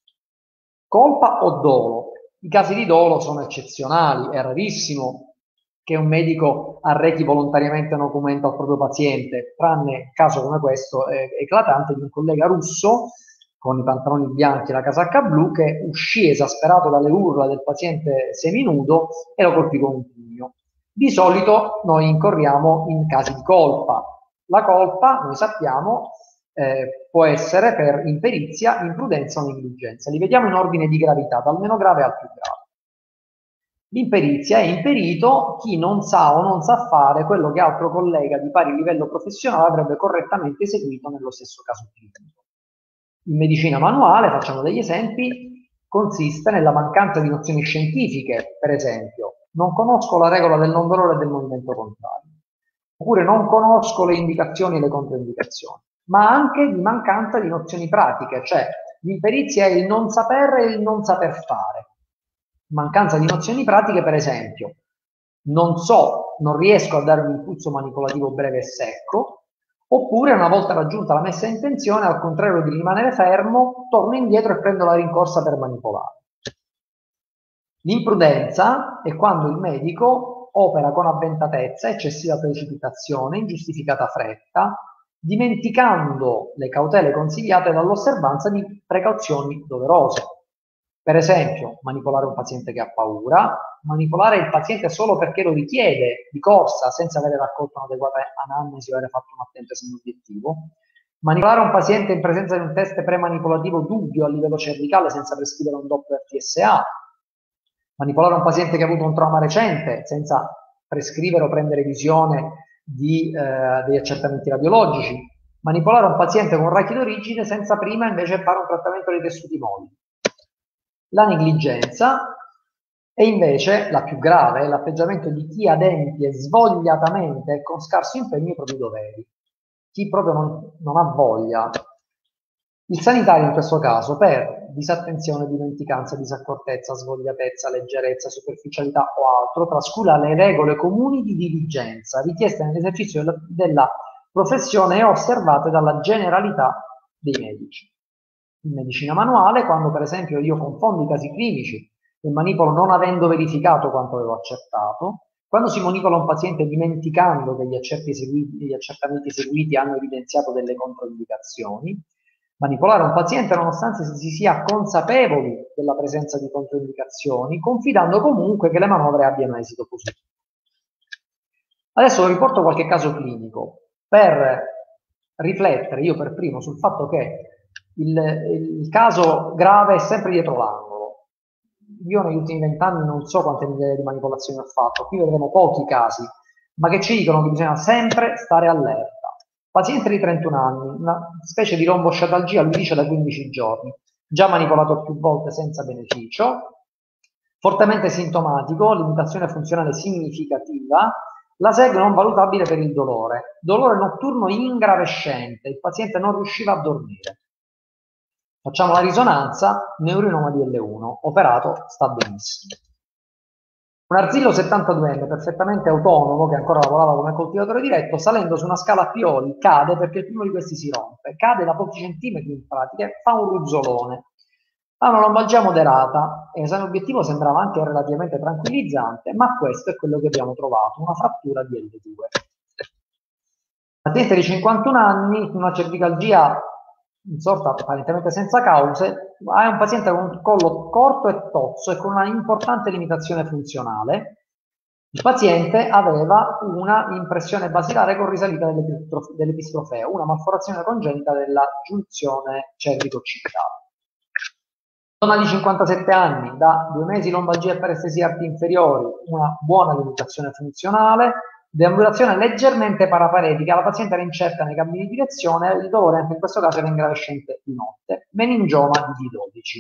Colpa o dolo? I casi di dolo sono eccezionali, è rarissimo che un medico arrechi volontariamente un documento al proprio paziente, tranne il caso come questo eh, eclatante di un collega russo con i pantaloni bianchi e la casacca blu che uscì esasperato dalle urla del paziente seminudo e lo colpì con un pugno. Di solito noi incorriamo in casi di colpa. La colpa, noi sappiamo, eh, può essere per imperizia, imprudenza o negligenza. Li vediamo in ordine di gravità, dal meno grave al più grave. L'imperizia è imperito chi non sa o non sa fare quello che altro collega di pari livello professionale avrebbe correttamente eseguito nello stesso caso clinico. In medicina manuale, facciamo degli esempi, consiste nella mancanza di nozioni scientifiche, per esempio, non conosco la regola del non dolore e del movimento contrario, oppure non conosco le indicazioni e le controindicazioni, ma anche di mancanza di nozioni pratiche, cioè l'imperizia è il non sapere e il non saper fare. Mancanza di nozioni pratiche, per esempio, non so, non riesco a dare un impulso manipolativo breve e secco, oppure una volta raggiunta la messa in tensione, al contrario di rimanere fermo, torno indietro e prendo la rincorsa per manipolare. L'imprudenza è quando il medico opera con avventatezza, eccessiva precipitazione, ingiustificata fretta, dimenticando le cautele consigliate dall'osservanza di precauzioni doverose. Per esempio, manipolare un paziente che ha paura, manipolare il paziente solo perché lo richiede di corsa senza avere raccolto un'adeguata anamnesi o aver fatto un attento esame obiettivo, manipolare un paziente in presenza di un test premanipolativo dubbio a livello cervicale senza prescrivere un Doppler T S A, manipolare un paziente che ha avuto un trauma recente senza prescrivere o prendere visione di, eh, degli accertamenti radiologici, manipolare un paziente con rachi d'origine senza prima invece fare un trattamento dei tessuti mobili. La negligenza è invece la più grave, l'atteggiamento di chi adempie svogliatamente e con scarso impegno i propri doveri. Chi proprio non, non ha voglia. Il sanitario in questo caso, per disattenzione, dimenticanza, disaccortezza, svogliatezza, leggerezza, superficialità o altro, trascura le regole comuni di diligenza richieste nell'esercizio della, della professione e osservate dalla generalità dei medici. In medicina manuale, quando per esempio io confondo i casi clinici e manipolo non avendo verificato quanto avevo accertato, quando si manipola un paziente dimenticando che gli, eseguiti, gli accertamenti eseguiti hanno evidenziato delle controindicazioni, manipolare un paziente nonostante si sia consapevoli della presenza di controindicazioni, confidando comunque che le manovre abbiano esito positivo. Adesso riporto qualche caso clinico per riflettere io per primo sul fatto che il, il caso grave è sempre dietro l'angolo. Io negli ultimi vent'anni non so quante migliaia di manipolazioni ho fatto, qui vedremo pochi casi, ma che ci dicono che bisogna sempre stare allerta. Paziente di trentuno anni, una specie di rombosciatalgia, lui dice da quindici giorni, già manipolato più volte senza beneficio, fortemente sintomatico, limitazione funzionale significativa, la S E G non valutabile per il dolore, dolore notturno ingravescente, il paziente non riusciva a dormire. Facciamo la risonanza, neurinoma D L uno, operato, sta benissimo. Un arzillo settantaduenne perfettamente autonomo, che ancora lavorava come coltivatore diretto, salendo su una scala a pioli, cade perché il primo di questi si rompe. Cade da pochi centimetri in pratica e fa un ruzzolone. Ha una lombalgia moderata e l'esame obiettivo sembrava anche relativamente tranquillizzante, ma questo è quello che abbiamo trovato, una frattura di L due. Paziente di cinquantuno anni, una cervicalgia insorta apparentemente senza cause, è un paziente con un collo corto e tozzo e con una importante limitazione funzionale. Il paziente aveva una impressione basilare con risalita dell'epistrofeo, una malformazione congenita della giunzione cervico-occipitale. Donna di cinquantasette anni, da due mesi lombalgia e parestesia arti inferiori, una buona limitazione funzionale, deambulazione leggermente paraparetica, la paziente era incerta nei cammini di direzione, il dolore anche in questo caso era ingravescente di notte, meningioma di D dodici.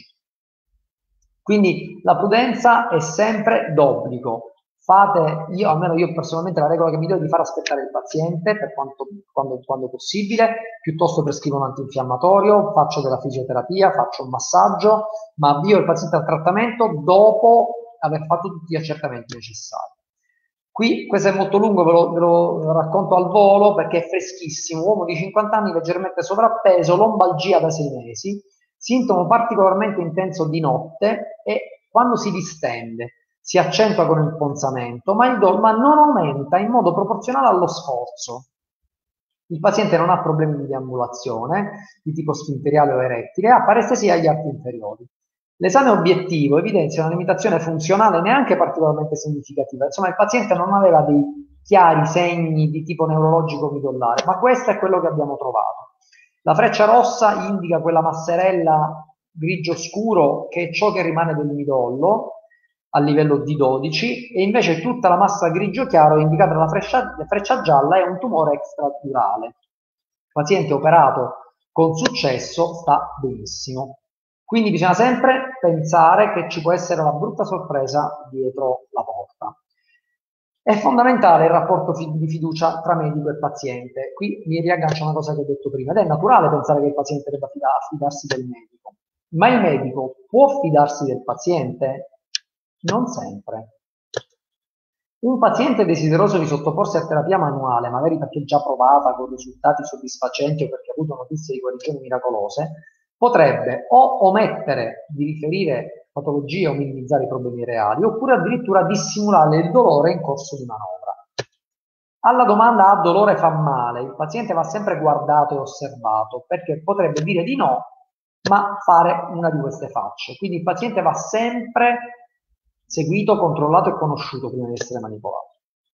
Quindi la prudenza è sempre d'obbligo. Fate, io, almeno io personalmente, la regola che mi do è di far aspettare il paziente per quanto, quando, quando possibile, piuttosto prescrivo un antinfiammatorio, faccio della fisioterapia, faccio un massaggio, ma avvio il paziente al trattamento dopo aver fatto tutti gli accertamenti necessari. Qui, questo è molto lungo, ve lo, ve lo racconto al volo perché è freschissimo, uomo di cinquanta anni leggermente sovrappeso, lombalgia da sei mesi, sintomo particolarmente intenso di notte e quando si distende si accentua con il ponzamento, ma il dolma non aumenta in modo proporzionale allo sforzo. Il paziente non ha problemi di deambulazione di tipo sfinteriale o erettile, ha parestesia agli arti inferiori. L'esame obiettivo evidenzia una limitazione funzionale neanche particolarmente significativa, insomma il paziente non aveva dei chiari segni di tipo neurologico midollare, ma questo è quello che abbiamo trovato. La freccia rossa indica quella masserella grigio scuro che è ciò che rimane del midollo a livello D dodici e invece tutta la massa grigio chiaro indicata dalla freccia, freccia gialla è un tumore extradurale. Il paziente operato con successo sta benissimo. Quindi bisogna sempre pensare che ci può essere la brutta sorpresa dietro la porta. È fondamentale il rapporto di fiducia tra medico e paziente. Qui mi riaggancio a una cosa che ho detto prima, ed è naturale pensare che il paziente debba fidarsi del medico, ma il medico può fidarsi del paziente? Non sempre. Un paziente desideroso di sottoporsi a terapia manuale, magari perché già provata con risultati soddisfacenti o perché ha avuto notizie di guarigioni miracolose, potrebbe o omettere di riferire patologie o minimizzare i problemi reali, oppure addirittura dissimulare il dolore in corso di manovra. Alla domanda "ha dolore, fa male", il paziente va sempre guardato e osservato, perché potrebbe dire di no, ma fare una di queste facce. Quindi il paziente va sempre seguito, controllato e conosciuto prima di essere manipolato.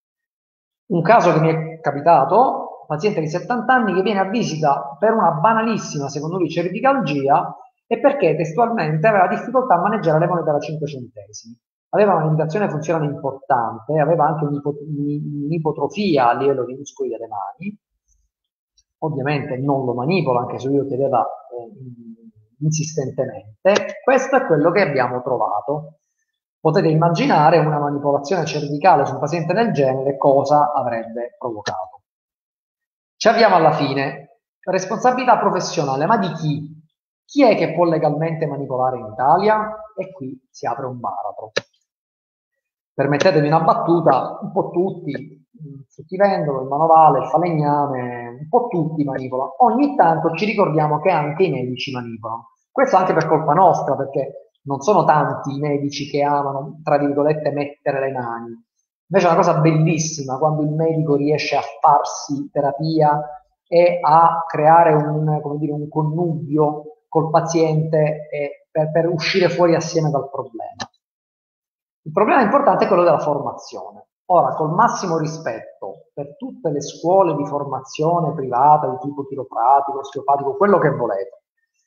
Un caso che mi è capitato, un paziente di settanta anni che viene a visita per una banalissima, secondo lui, cervicalgia e perché testualmente aveva difficoltà a maneggiare le monete da cinque centesimi. aveva una limitazione funzionale importante, aveva anche un'ipotrofia a livello di muscoli delle mani. Ovviamente non lo manipola, anche se lui lo chiedeva eh, insistentemente. Questo è quello che abbiamo trovato. Potete immaginare una manipolazione cervicale su un paziente del genere cosa avrebbe provocato. Ci avviamo alla fine. Responsabilità professionale, ma di chi? Chi è che può legalmente manipolare in Italia? E qui si apre un baratro. Permettetemi una battuta, un po' tutti, il fruttivendolo, il manovale, il falegname, un po' tutti manipolano. Ogni tanto ci ricordiamo che anche i medici manipolano. Questo anche per colpa nostra, perché non sono tanti i medici che amano, tra virgolette, mettere le mani. Invece è una cosa bellissima quando il medico riesce a farsi terapia e a creare un, come dire, un connubio col paziente e per, per uscire fuori assieme dal problema. Il problema importante è quello della formazione. Ora, col massimo rispetto per tutte le scuole di formazione privata di tipo chiropratico, osteopatico, quello che volete,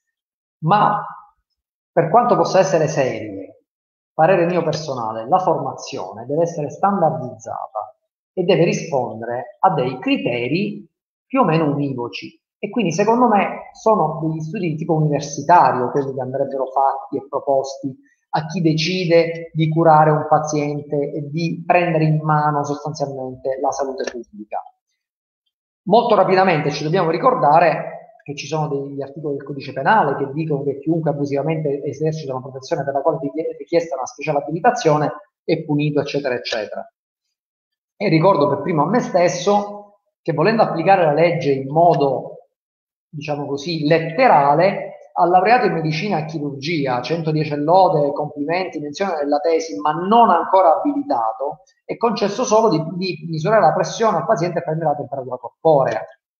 ma per quanto possa essere serie, parere mio personale, la formazione deve essere standardizzata e deve rispondere a dei criteri più o meno univoci. E quindi secondo me sono degli studi di tipo universitario quelli che andrebbero fatti e proposti a chi decide di curare un paziente e di prendere in mano sostanzialmente la salute pubblica. Molto rapidamente ci dobbiamo ricordare che ci sono degli articoli del codice penale che dicono che chiunque abusivamente esercita una professione per la quale è richiesta una speciale abilitazione è punito, eccetera, eccetera. E ricordo per primo a me stesso che volendo applicare la legge in modo, diciamo così, letterale, al laureato in medicina e chirurgia, centodieci lode, complimenti, menzione della tesi, ma non ancora abilitato, è concesso solo di, di misurare la pressione al paziente e prendere la temperatura corporea.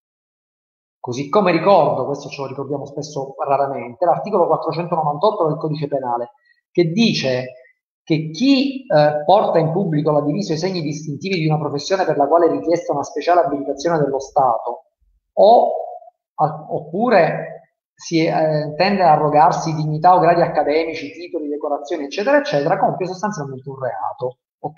Così come ricordo, questo ce lo ricordiamo spesso raramente, l'articolo quattrocentonovantotto del codice penale, che dice che chi eh, porta in pubblico la divisa i segni distintivi di una professione per la quale è richiesta una speciale abilitazione dello Stato, o, a, oppure si eh, tende a arrogarsi dignità o gradi accademici, titoli, decorazioni, eccetera, eccetera, compie sostanzialmente un reato. Ok?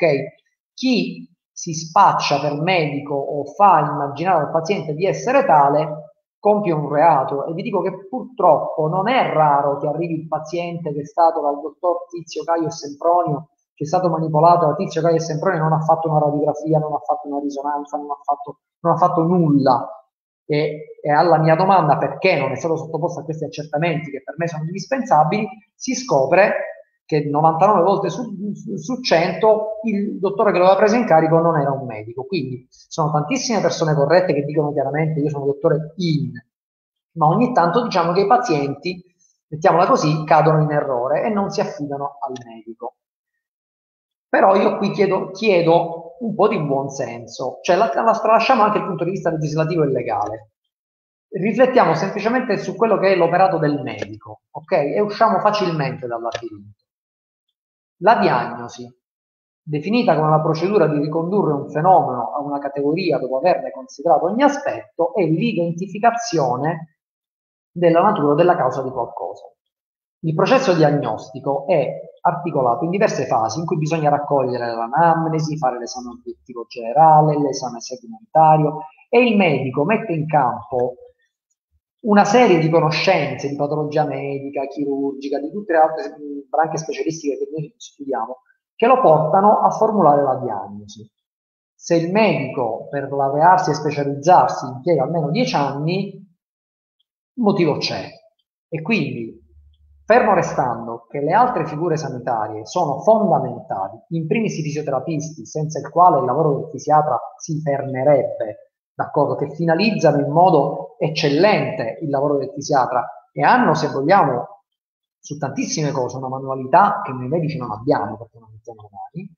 Chi si spaccia per medico o fa immaginare al paziente di essere tale, compie un reato. E vi dico che purtroppo non è raro che arrivi il paziente che è stato dal dottor Tizio Caio e Sempronio, che è stato manipolato da Tizio Caio e Sempronio, non ha fatto una radiografia, non ha fatto una risonanza, non ha fatto, non ha fatto nulla. E, e alla mia domanda perché non è stato sottoposto a questi accertamenti che per me sono indispensabili, si scopre che novantanove volte su, su cento il dottore che lo aveva preso in carico non era un medico. Quindi sono tantissime persone corrette che dicono chiaramente io sono dottore in, ma ogni tanto diciamo che i pazienti, mettiamola così, cadono in errore e non si affidano al medico. Però io qui chiedo, chiedo un po' di buon senso, cioè la, la tralasciamo anche dal punto di vista legislativo e legale. Riflettiamo semplicemente su quello che è l'operato del medico, ok? E usciamo facilmente dal labirinto. La diagnosi, definita come la procedura di ricondurre un fenomeno a una categoria dopo averne considerato ogni aspetto, è l'identificazione della natura o della causa di qualcosa. Il processo diagnostico è articolato in diverse fasi in cui bisogna raccogliere l'anamnesi, fare l'esame obiettivo generale, l'esame segmentario e il medico mette in campo una serie di conoscenze di patologia medica, chirurgica, di tutte le altre branche specialistiche che noi studiamo, che lo portano a formulare la diagnosi. Se il medico per laurearsi e specializzarsi impiega almeno dieci anni, il motivo c'è. E quindi, fermo restando che le altre figure sanitarie sono fondamentali, in primis i fisioterapisti, senza il quale il lavoro del fisiatra si fermerebbe, d'accordo, che finalizzano in modo eccellente il lavoro del fisiatra e hanno, se vogliamo, su tantissime cose una manualità che noi medici non abbiamo perché non mettiamo le mani,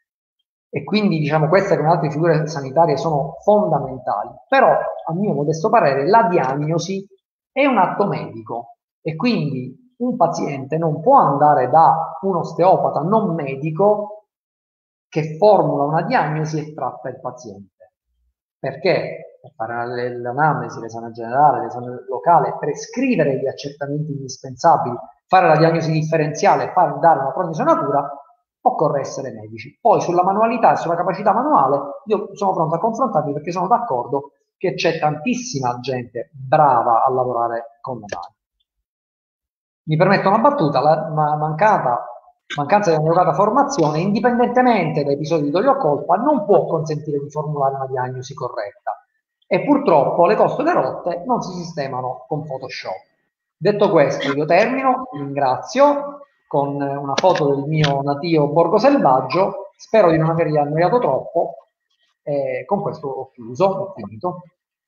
e quindi diciamo queste come altre figure sanitarie sono fondamentali. Però, a mio modesto parere, la diagnosi è un atto medico e quindi un paziente non può andare da un osteopata non medico che formula una diagnosi e tratta il paziente. Perché? Per fare l'anamnesi, l'esame generale, l'esame locale, prescrivere gli accertamenti indispensabili, fare la diagnosi differenziale, fare dare una prognosi natura, occorre essere medici. Poi sulla manualità e sulla capacità manuale io sono pronto a confrontarmi perché sono d'accordo che c'è tantissima gente brava a lavorare con le mani. Mi permetto una battuta, la ma mancata, mancanza di un'adeguata formazione, indipendentemente da episodi di dolo o colpa, non può consentire di formulare una diagnosi corretta e purtroppo le costole rotte non si sistemano con Photoshop. Detto questo, io termino, vi ringrazio con una foto del mio natio Borgo Selvaggio, spero di non avervi annoiato troppo e con questo ho chiuso, ho finito.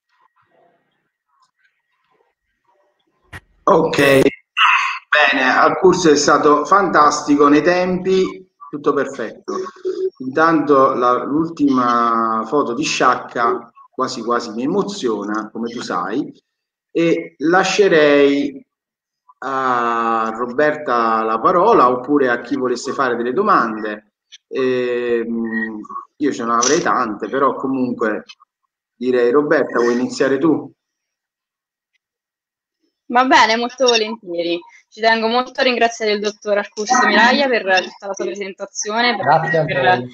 Ok, bene, al corso è stato fantastico nei tempi, tutto perfetto. Intanto l'ultima foto di Sciacca quasi quasi mi emoziona, come tu sai, e lascerei a Roberta la parola oppure a chi volesse fare delle domande. E, io ce ne avrei tante, però comunque direi Roberta, vuoi iniziare tu? Va bene, molto volentieri. Ci tengo molto a ringraziare il dottor Arcusto Miraglia per tutta la sua presentazione, per, Grazie a per, voi.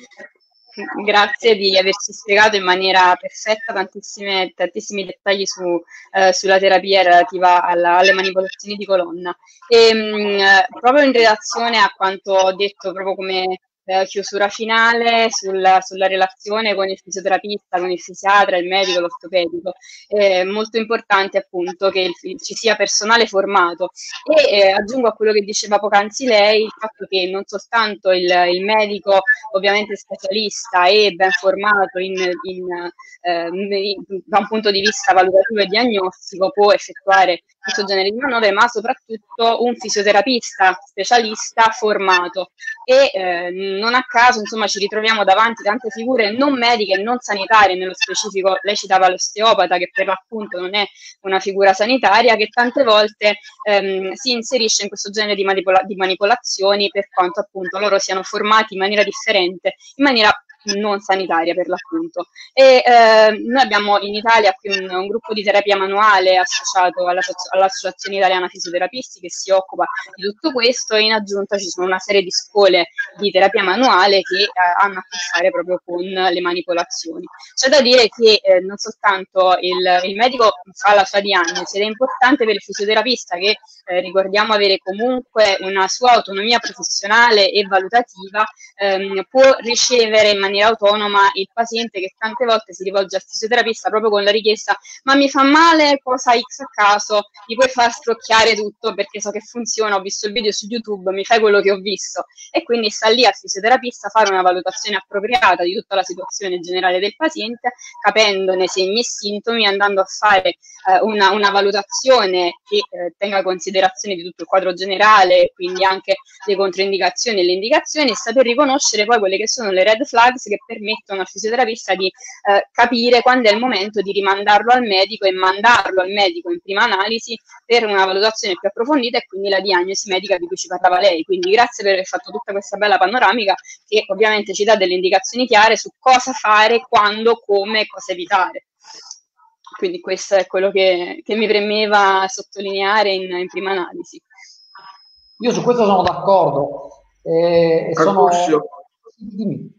grazie di averci spiegato in maniera perfetta tantissime, tantissimi dettagli su, eh, sulla terapia relativa alla, alle manipolazioni di colonna. E, mh, proprio in relazione a quanto ho detto, proprio come eh, chiusura finale sul, sulla relazione con il fisioterapista, con il fisiatra, il medico, l'ortopedico, è molto importante appunto che il, ci sia personale formato e eh, aggiungo a quello che diceva poc'anzi lei il fatto che non soltanto il, il medico ovviamente specialista e ben formato in, in, eh, in, da un punto di vista valutativo e diagnostico può effettuare questo genere di manovre, ma soprattutto un fisioterapista specialista formato e eh, non a caso insomma ci ritroviamo davanti tante figure non mediche e non sanitarie, nello specifico lei citava l'osteopata che per l'appunto non è una figura sanitaria, che tante volte ehm, si inserisce in questo genere di, manipola di manipolazioni per quanto appunto loro siano formati in maniera differente, in maniera non sanitaria per l'appunto. E eh, noi abbiamo in Italia qui un, un gruppo di terapia manuale associato all'Associazione Italiana Fisioterapisti che si occupa di tutto questo e in aggiunta ci sono una serie di scuole di terapia manuale che eh, hanno a che fare proprio con le manipolazioni. C'è da dire che eh, non soltanto il, il medico fa la sua diagnosi ed è importante per il fisioterapista che eh, ricordiamo avere comunque una sua autonomia professionale e valutativa, ehm, può ricevere in maniera autonoma il paziente che tante volte si rivolge al fisioterapista proprio con la richiesta ma mi fa male cosa X a caso, mi puoi far scrocchiare tutto perché so che funziona, ho visto il video su YouTube, mi fai quello che ho visto e quindi sta lì al fisioterapista a fare una valutazione appropriata di tutta la situazione generale del paziente, capendone segni e sintomi, andando a fare eh, una, una valutazione che eh, tenga considerazione di tutto il quadro generale, quindi anche le controindicazioni e le indicazioni e saper riconoscere poi quelle che sono le red flags che permettono al fisioterapista di eh, capire quando è il momento di rimandarlo al medico e mandarlo al medico in prima analisi per una valutazione più approfondita e quindi la diagnosi medica di cui ci parlava lei. Quindi grazie per aver fatto tutta questa bella panoramica che ovviamente ci dà delle indicazioni chiare su cosa fare, quando, come, cosa evitare. Quindi questo è quello che, che mi premeva sottolineare in, in prima analisi. Io su questo sono d'accordo. Eh, sono... Dimmi.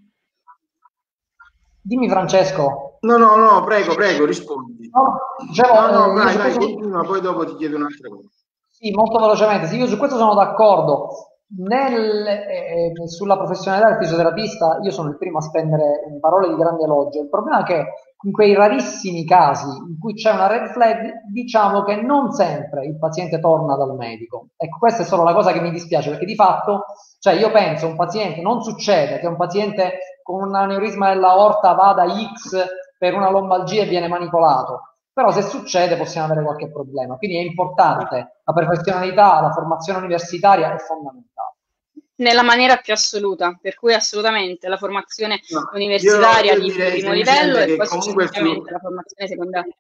Dimmi Francesco. No, no, no, prego, prego, rispondi. No, dicevo, no, no, eh, vai, vai, questo... continua, poi dopo ti chiedo un'altra cosa. Sì, molto velocemente. Sì, io su questo sono d'accordo. Nel, eh, sulla professionalità del fisioterapista io sono il primo a spendere parole di grande elogio. Il problema è che in quei rarissimi casi in cui c'è una red flag, diciamo che non sempre il paziente torna dal medico. Ecco, questa è solo la cosa che mi dispiace, perché di fatto, cioè io penso un paziente, non succede che un paziente con un aneurisma dell'aorta vada X per una lombalgia e viene manipolato. Però se succede possiamo avere qualche problema, quindi è importante, la professionalità, la formazione universitaria è fondamentale. Nella maniera più assoluta, per cui assolutamente la formazione no, universitaria io, io di primo livello e poi successivamente su... la formazione secondaria.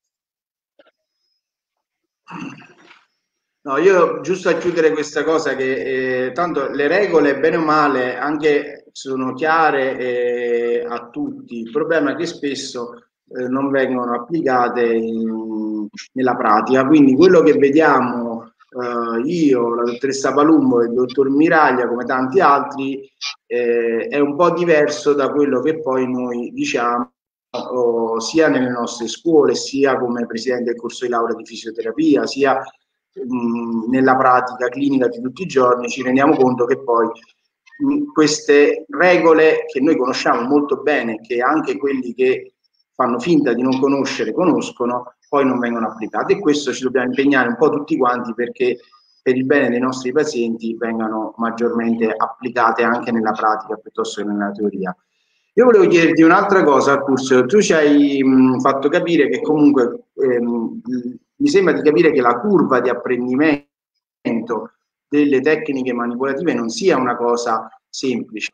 No, io giusto a chiudere questa cosa che eh, tanto le regole bene o male anche sono chiare eh, a tutti, il problema è che spesso eh, non vengono applicate in, nella pratica, quindi quello che vediamo eh, io, la dottoressa Palumbo e il dottor Miraglia, come tanti altri, eh, è un po' diverso da quello che poi noi diciamo oh, sia nelle nostre scuole, sia come presidente del corso di laurea di fisioterapia, sia mh, nella pratica clinica di tutti i giorni. Ci rendiamo conto che poi mh, queste regole che noi conosciamo molto bene, che anche quelli che fanno finta di non conoscere conoscono, poi non vengono applicate, e questo ci dobbiamo impegnare un po' tutti quanti perché per il bene dei nostri pazienti vengano maggiormente applicate anche nella pratica piuttosto che nella teoria. Io volevo chiederti un'altra cosa, Curzio. Tu ci hai mh, fatto capire che comunque ehm, mi sembra di capire che la curva di apprendimento delle tecniche manipolative non sia una cosa semplice.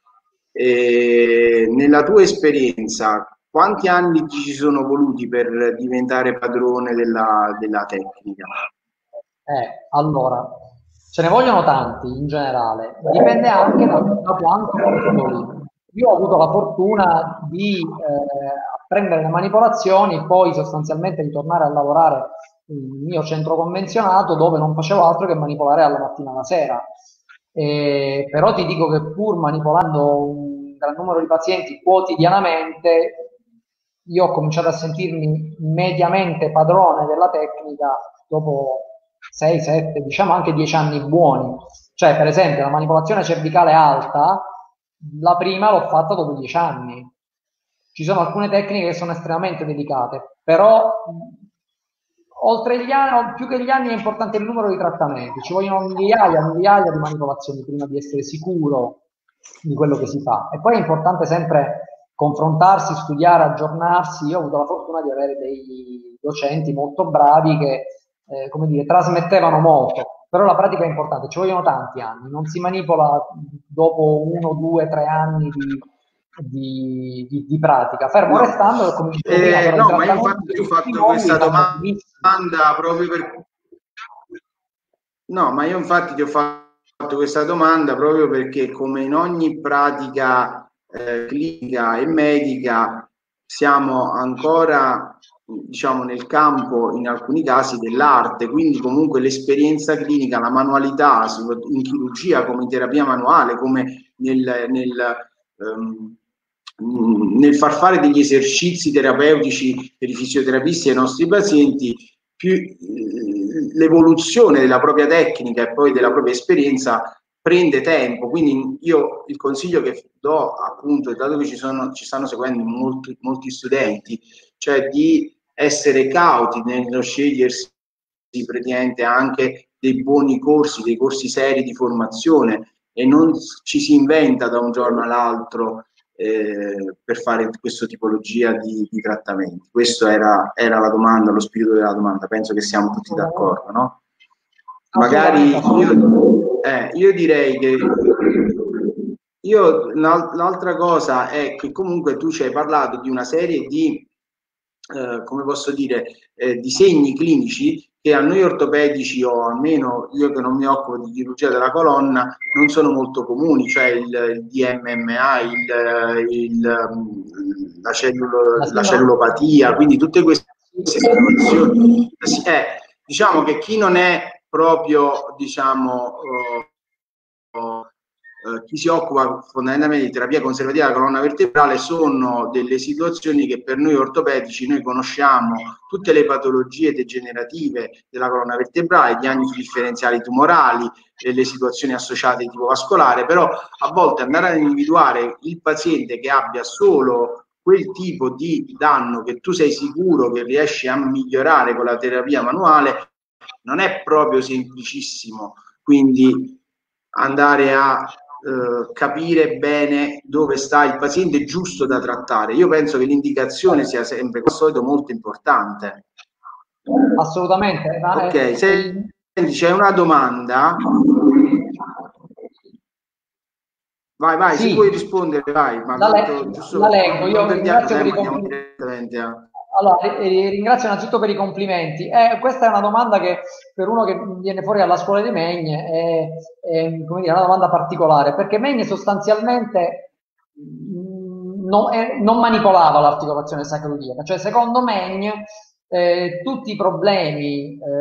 E nella tua esperienza, quanti anni ci sono voluti per diventare padrone della, della tecnica? Eh, allora, ce ne vogliono tanti in generale, dipende anche da, da quanto piccoli. Io ho avuto la fortuna di eh, apprendere le manipolazioni, poi sostanzialmente di tornare a lavorare nel mio centro convenzionato dove non facevo altro che manipolare alla mattina alla sera. Eh, però ti dico che pur manipolando un gran numero di pazienti quotidianamente, io ho cominciato a sentirmi mediamente padrone della tecnica dopo sei, sette, diciamo anche dieci anni buoni. Cioè, per esempio, la manipolazione cervicale alta, la prima l'ho fatta dopo dieci anni. Ci sono alcune tecniche che sono estremamente delicate, però oltre gli anni, più che gli anni, è importante il numero di trattamenti. Ci vogliono migliaia e migliaia di manipolazioni prima di essere sicuro di quello che si fa. E poi è importante sempre confrontarsi, studiare, aggiornarsi. Io ho avuto la fortuna di avere dei docenti molto bravi che, eh, come dire, trasmettevano molto. Però la pratica è importante, ci vogliono tanti anni, non si manipola dopo uno, due, tre anni di, di, di, di pratica, fermo no. restando che cominci eh, prima, però no, ma io infatti ho fatto questa domanda proprio per no, ma io infatti ti ho fatto questa domanda proprio perché, come in ogni pratica eh, clinica e medica, siamo ancora, diciamo, nel campo in alcuni casi dell'arte, quindi comunque l'esperienza clinica, la manualità in chirurgia, come in terapia manuale, come nel, nel, um, nel far fare degli esercizi terapeutici per i fisioterapisti ai nostri pazienti, più l'evoluzione della propria tecnica e poi della propria esperienza prende tempo. Quindi io il consiglio che do, appunto, dato che ci, sono, ci stanno seguendo molti, molti studenti, cioè di essere cauti nello scegliersi praticamente anche dei buoni corsi, dei corsi seri di formazione, e non ci si inventa da un giorno all'altro eh, per fare questa tipologia di, di trattamenti. Questa era, era la domanda, lo spirito della domanda. Penso che siamo tutti d'accordo, no? Magari io, eh, io direi che io l'altra cosa è che comunque tu ci hai parlato di una serie di eh, come posso dire eh, di segni clinici che a noi ortopedici, o almeno io che non mi occupo di chirurgia della colonna, non sono molto comuni, cioè il, il D M M A, il, il, la, cellulo, la cellulopatia, quindi tutte queste situazioni. Eh, diciamo che chi non è proprio, diciamo, uh, uh, chi si occupa fondamentalmente di terapia conservativa della colonna vertebrale, sono delle situazioni che per noi ortopedici, noi conosciamo tutte le patologie degenerative della colonna vertebrale, diagnosi differenziali tumorali, le situazioni associate di tipo vascolare, però a volte andare ad individuare il paziente che abbia solo quel tipo di danno che tu sei sicuro che riesci a migliorare con la terapia manuale non è proprio semplicissimo. Quindi andare a eh, capire bene dove sta il paziente giusto da trattare. Io penso che l'indicazione sia sempre al solito molto importante. Assolutamente. Ok, è... senti, c'è una domanda. Vai, vai, sì. Se vuoi rispondere, vai. Ma la, le giusto la leggo, io ringrazio per i complimenti. A... Allora, ringrazio innanzitutto per i complimenti. Eh, questa è una domanda che per uno che viene fuori dalla scuola di Megne è, è come dire, una domanda particolare, perché Megne sostanzialmente mh, non, è, non manipolava l'articolazione sacroiliaca, cioè secondo Megne eh, tutti i problemi eh,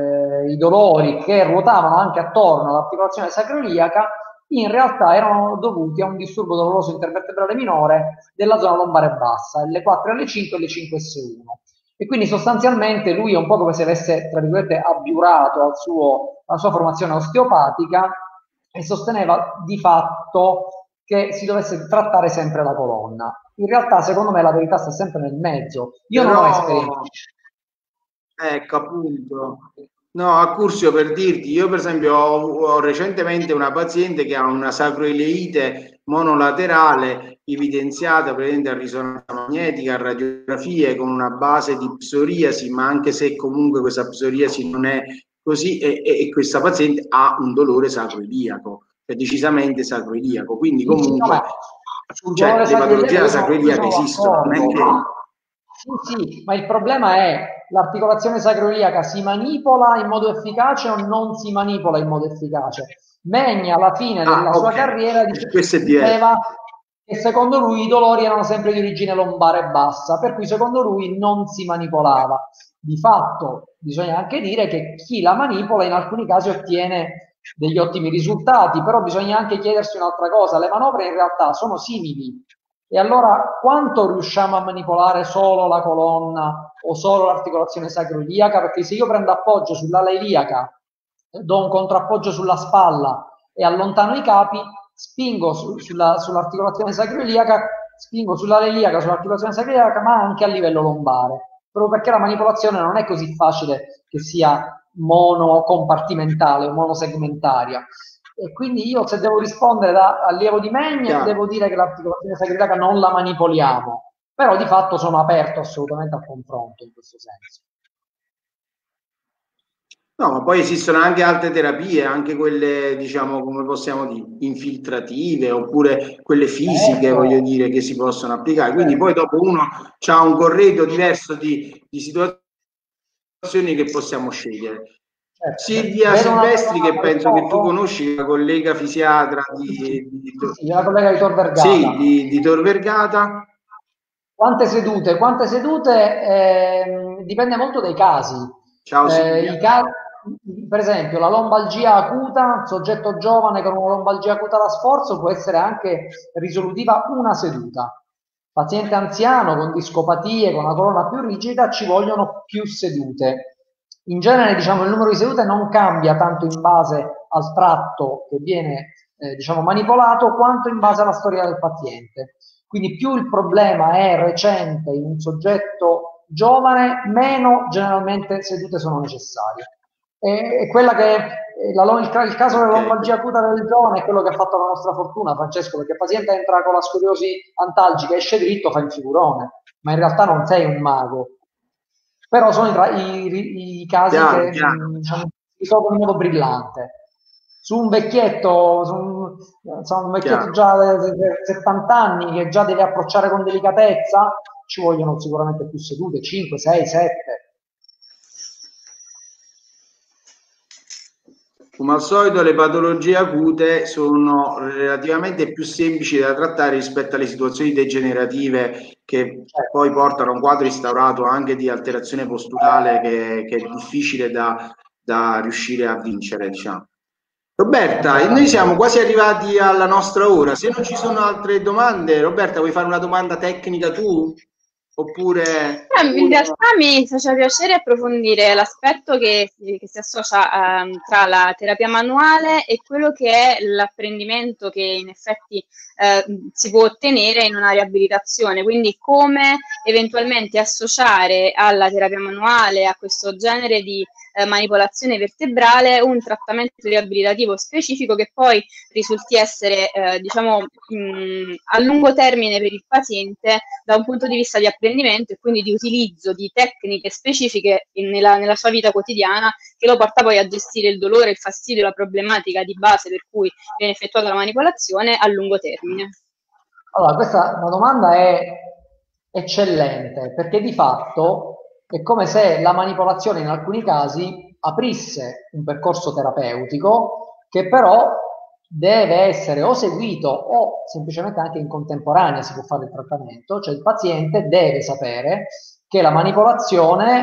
eh, i dolori che ruotavano anche attorno all'articolazione sacroiliaca in realtà erano dovuti a un disturbo doloroso intervertebrale minore della zona lombare bassa, L quattro, L cinque e L cinque S uno. E quindi sostanzialmente lui è un po' come se avesse, tra virgolette, abiurato al suo, alla sua formazione osteopatica e sosteneva di fatto che si dovesse trattare sempre la colonna. In realtà, secondo me, la verità sta sempre nel mezzo. Io Però, non ho esperienza. Ecco, appunto. No, a Curzio, per dirti, io per esempio ho, ho recentemente una paziente che ha una sacroileite monolaterale evidenziata praticamente a risonanza magnetica, a radiografie, con una base di psoriasi, ma anche se comunque questa psoriasi non è così, e, e questa paziente ha un dolore sacroiliaco, è decisamente sacroiliaco, quindi comunque sul cioè, dolore le patologie della sacroiliaca sacroiliaca esistono, non è che... Sì, sì, ma il problema è l'articolazione sacroiliaca si manipola in modo efficace o non si manipola in modo efficace. Megna alla fine della Ah, sua ok. carriera dice- Questo è diverso. diceva che secondo lui i dolori erano sempre di origine lombare bassa, per cui secondo lui non si manipolava. Di fatto bisogna anche dire che chi la manipola in alcuni casi ottiene degli ottimi risultati, però bisogna anche chiedersi un'altra cosa: le manovre in realtà sono simili. E allora quanto riusciamo a manipolare solo la colonna o solo l'articolazione sacroiliaca? Perché se io prendo appoggio sull'ala iliaca, do un contrappoggio sulla spalla e allontano i capi, spingo su, sulla, sull'articolazione sacroiliaca, spingo sull'ala iliaca, sull'articolazione sacroiliaca, ma anche a livello lombare, proprio perché la manipolazione non è così facile che sia monocompartimentale o monosegmentaria. E quindi io, se devo rispondere da allievo di Megn, Chiaro. devo dire che l'articolazione sacroiliaca non la manipoliamo, però di fatto sono aperto assolutamente al confronto in questo senso. No, ma poi esistono anche altre terapie, anche quelle, diciamo, come possiamo dire, infiltrative, oppure quelle fisiche, Certo. voglio dire, che si possono applicare. Quindi Certo. poi dopo uno ha un corredo diverso di, di situazioni che possiamo scegliere. Certo. Silvia Vedo una Silvestri, persona che penso che tu foto. conosci, la collega fisiatra di, Sì, di, sì, la collega di Tor Vergata. sì, di, di Tor Vergata. Quante sedute? Quante sedute? Eh, dipende molto dai casi. Ciao Eh, Silvia. i ca- per esempio, la lombalgia acuta, soggetto giovane con una lombalgia acuta da sforzo, può essere anche risolutiva una seduta. Paziente anziano con discopatie, con una colonna più rigida, ci vogliono più sedute. In genere, diciamo, il numero di sedute non cambia tanto in base al tratto che viene, eh, diciamo, manipolato, quanto in base alla storia del paziente. Quindi più il problema è recente in un soggetto giovane, meno generalmente sedute sono necessarie. E quella che la, il, il caso della lombalgia acuta del giovane è quello che ha fatto la nostra fortuna, Francesco, perché il paziente entra con la scoliosi antalgica, esce dritto, fa il figurone, ma in realtà non sei un mago. Però sono i, i, i casi Chiaro, che chiaro. diciamo, risolvono in modo brillante. Su un vecchietto, su un, insomma, un vecchietto Chiaro. già di settanta anni che già deve approcciare con delicatezza, ci vogliono sicuramente più sedute, cinque, sei, sette. Come al solito, le patologie acute sono relativamente più semplici da trattare rispetto alle situazioni degenerative che poi portano a un quadro instaurato anche di alterazione posturale che, che è difficile da, da riuscire a vincere, diciamo. Roberta, noi siamo quasi arrivati alla nostra ora. Se non ci sono altre domande, Roberta, vuoi fare una domanda tecnica tu? Oppure... Eh, in realtà mi faceva piacere approfondire l'aspetto che, che si associa ehm, tra la terapia manuale e quello che è l'apprendimento che in effetti eh, si può ottenere in una riabilitazione, quindi come eventualmente associare alla terapia manuale, a questo genere di eh, manipolazione vertebrale, un trattamento riabilitativo specifico che poi risulti essere eh, diciamo mh, a lungo termine per il paziente da un punto di vista di apprendimento e quindi di utilizzo di tecniche specifiche in, nella, nella sua vita quotidiana, che lo porta poi a gestire il dolore, il fastidio, la problematica di base per cui viene effettuata la manipolazione a lungo termine. Allora, questa una domanda è eccellente, perché di fatto è come se la manipolazione in alcuni casi aprisse un percorso terapeutico che però deve essere o seguito o semplicemente anche in contemporanea si può fare il trattamento, cioè il paziente deve sapere che la manipolazione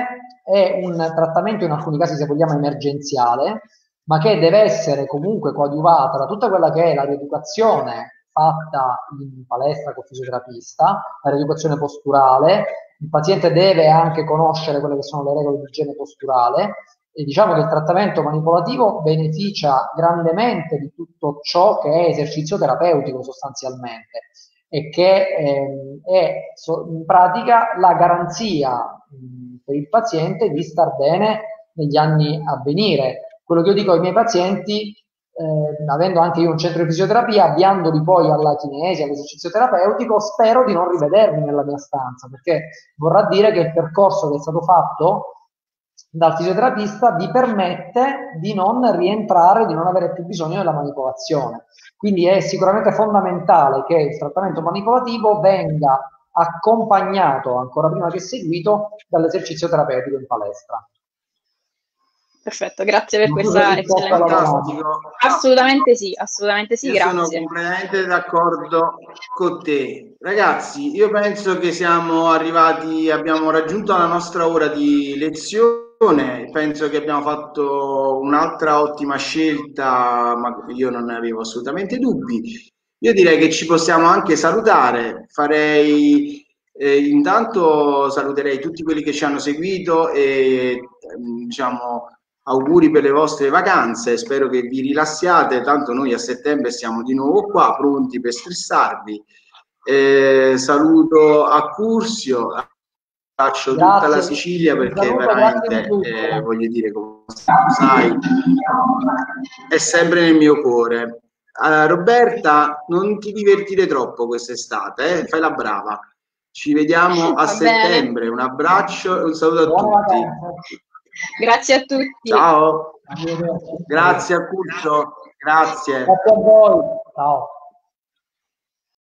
è un trattamento in alcuni casi, se vogliamo, emergenziale, ma che deve essere comunque coadiuvata da tutta quella che è la rieducazione fatta in palestra col fisioterapista, la rieducazione posturale. Il paziente deve anche conoscere quelle che sono le regole di igiene posturale, e diciamo che il trattamento manipolativo beneficia grandemente di tutto ciò che è esercizio terapeutico sostanzialmente, e che eh, è so, in pratica la garanzia mh, per il paziente di star bene negli anni a venire. Quello che io dico ai miei pazienti, eh, avendo anche io un centro di fisioterapia, avviandoli poi alla kinesi, all'esercizio terapeutico, spero di non rivedermi nella mia stanza, perché vorrà dire che il percorso che è stato fatto dal fisioterapista vi permette di non rientrare, di non avere più bisogno della manipolazione. Quindi è sicuramente fondamentale che il trattamento manipolativo venga accompagnato, ancora prima che seguito, dall'esercizio terapeutico in palestra. Perfetto, grazie per questa eccellente. Fantastico. Assolutamente sì, assolutamente sì, io grazie. Sono completamente d'accordo con te. Ragazzi, io penso che siamo arrivati, abbiamo raggiunto la nostra ora di lezione, penso che abbiamo fatto un'altra ottima scelta, ma io non ne avevo assolutamente dubbi. Io direi che ci possiamo anche salutare, farei... Eh, intanto saluterei tutti quelli che ci hanno seguito e ehm, diciamo auguri per le vostre vacanze, spero che vi rilassiate, tanto noi a settembre siamo di nuovo qua, pronti per stressarvi. Eh, saluto a Curzio, faccio tutta la Sicilia perché saluto, veramente, eh, voglio dire, come sai, è sempre nel mio cuore. Uh, Roberta, non ti divertire troppo quest'estate, eh? Fai la brava. Ci vediamo a Va settembre, bene. Un abbraccio e un saluto a Buona tutti. Vacanza. Grazie a tutti. Ciao. Grazie a Curcio. Grazie. Grazie a voi. Ciao.